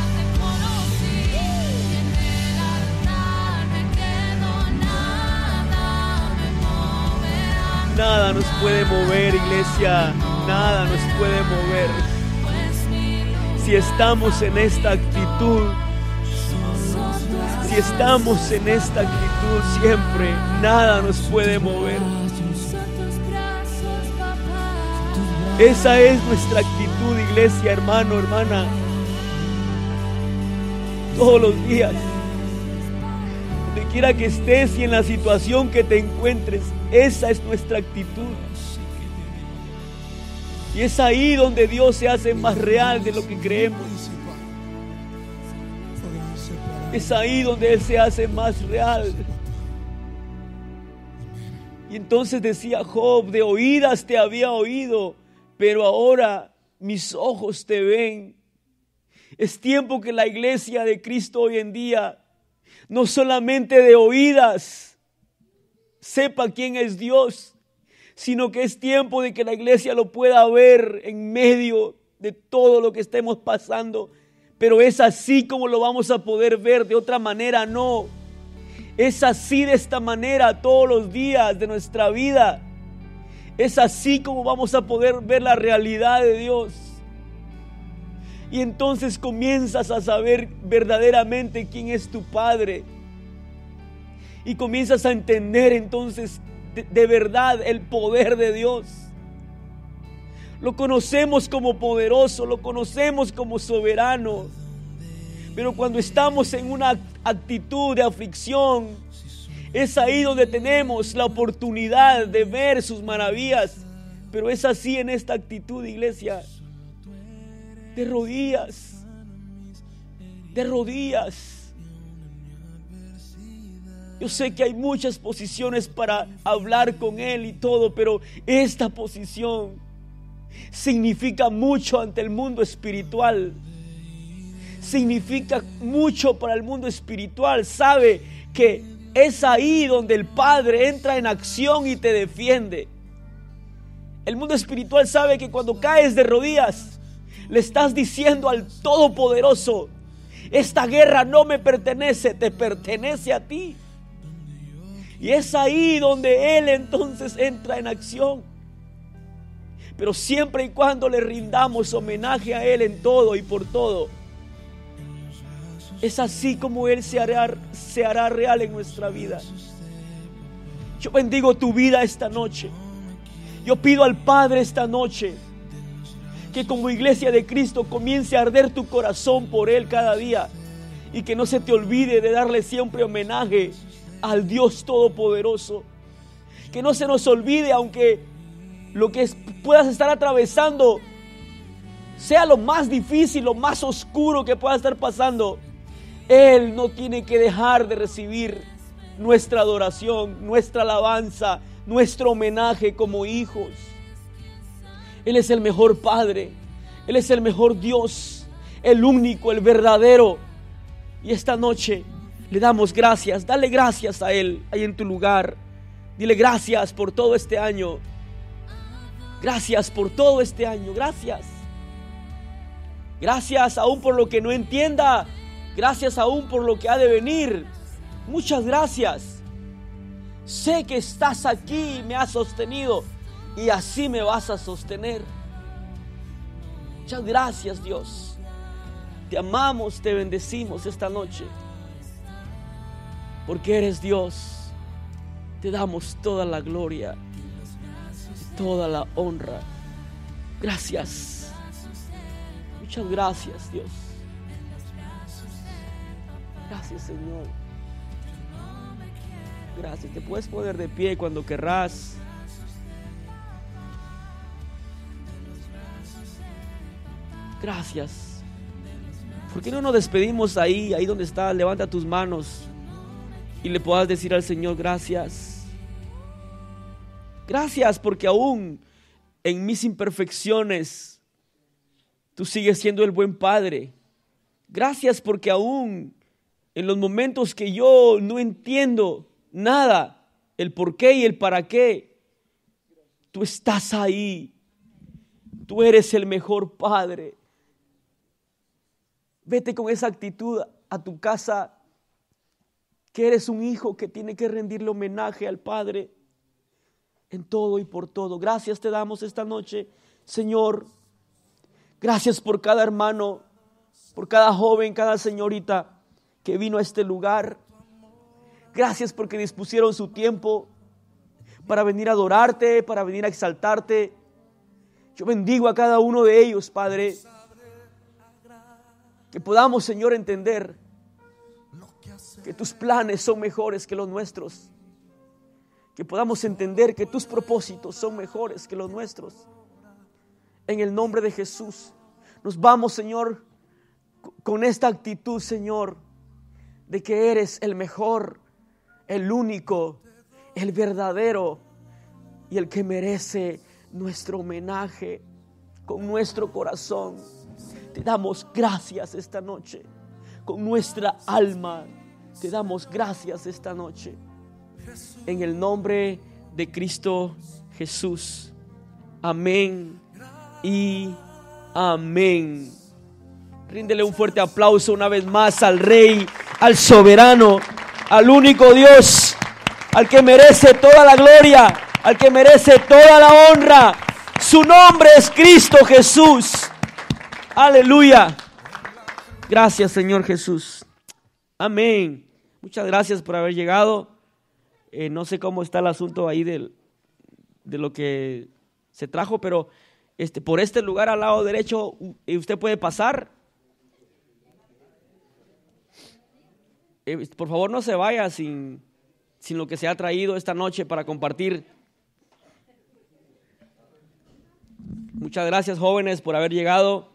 Nada nos puede mover, iglesia. Nada nos puede mover. Si estamos en esta actitud, si estamos en esta actitud siempre, nada nos puede mover. Esa es nuestra actitud, iglesia, hermano, hermana. Todos los días, donde quiera que estés y en la situación que te encuentres, esa es nuestra actitud. Y es ahí donde Dios se hace más real de lo que creemos. Es ahí donde Él se hace más real. Y entonces decía Job: de oídas te había oído, pero ahora mis ojos te ven. Es tiempo que la iglesia de Cristo hoy en día, no solamente de oídas, sepa quién es Dios, sino que es tiempo de que la iglesia lo pueda ver en medio de todo lo que estemos pasando. Pero es así como lo vamos a poder ver, de otra manera no. Es así, de esta manera, todos los días de nuestra vida. Es así como vamos a poder ver la realidad de Dios. Y entonces comienzas a saber verdaderamente quién es tu Padre. Y comienzas a entender entonces de verdad el poder de Dios. Lo conocemos como poderoso, lo conocemos como soberano. Pero cuando estamos en una actitud de aflicción, es ahí donde tenemos la oportunidad de ver sus maravillas. Pero es así en esta actitud, iglesia. De rodillas. De rodillas. Yo sé que hay muchas posiciones para hablar con Él y todo, pero esta posición significa mucho ante el mundo espiritual. Significa mucho para el mundo espiritual. Sabe que es ahí donde el Padre entra en acción y te defiende. El mundo espiritual sabe que cuando caes de rodillas, le estás diciendo al Todopoderoso: esta guerra no me pertenece, te pertenece a ti. Y es ahí donde Él entonces entra en acción. Pero siempre y cuando le rindamos homenaje a Él en todo y por todo, es así como Él se hará real en nuestra vida. Yo bendigo tu vida esta noche. Yo pido al Padre esta noche que como iglesia de Cristo comience a arder tu corazón por Él cada día. Y que no se te olvide de darle siempre homenaje al Dios Todopoderoso. Que no se nos olvide, aunque lo que puedas estar atravesando sea lo más difícil, lo más oscuro que pueda estar pasando, Él no tiene que dejar de recibir nuestra adoración, nuestra alabanza, nuestro homenaje como hijos. Él es el mejor Padre, Él es el mejor Dios, el único, el verdadero. Y esta noche le damos gracias. Dale gracias a Él ahí en tu lugar. Dile: gracias por todo este año. Gracias por todo este año. Gracias. Gracias aún por lo que no entienda. Gracias aún por lo que ha de venir. Muchas gracias. Sé que estás aquí y me has sostenido, y así me vas a sostener. Muchas gracias, Dios. Te amamos, te bendecimos esta noche. Porque eres Dios. Te damos toda la gloria, toda la honra. Gracias. Muchas gracias, Dios. Gracias, Señor. Gracias. Te puedes poner de pie cuando querrás. Gracias. ¿Por qué no nos despedimos ahí donde estás? Levanta tus manos y le puedas decir al Señor: gracias. Gracias porque aún en mis imperfecciones tú sigues siendo el buen Padre. Gracias porque aún en los momentos que yo no entiendo nada, el por qué y el para qué, tú estás ahí. Tú eres el mejor Padre. Vete con esa actitud a tu casa, que eres un hijo que tiene que rendirle homenaje al Padre en todo y por todo. Gracias te damos esta noche, Señor. Gracias por cada hermano por cada joven, cada señorita que vino a este lugar. Gracias porque dispusieron su tiempo para venir a adorarte, para venir a exaltarte. Yo bendigo a cada uno de ellos, Padre. Que podamos, Señor, entender que tus planes son mejores que los nuestros. Que podamos entender que tus propósitos son mejores que los nuestros. En el nombre de Jesús, nos vamos, Señor, con esta actitud, Señor, de que eres el mejor, el único, el verdadero y el que merece nuestro homenaje con nuestro corazón. Te damos gracias esta noche, con nuestra alma. Te damos gracias esta noche. En el nombre de Cristo Jesús. Amén y amén. Ríndele un fuerte aplauso una vez más al Rey, al soberano, al único Dios, al que merece toda la gloria, al que merece toda la honra. Su nombre es Cristo Jesús. Aleluya. Gracias, Señor Jesús. Amén. Muchas gracias por haber llegado. No sé cómo está el asunto ahí de lo que se trajo, pero por este lugar al lado derecho usted puede pasar. Por favor, no se vaya sin lo que se ha traído esta noche para compartir. Muchas gracias, jóvenes, por haber llegado.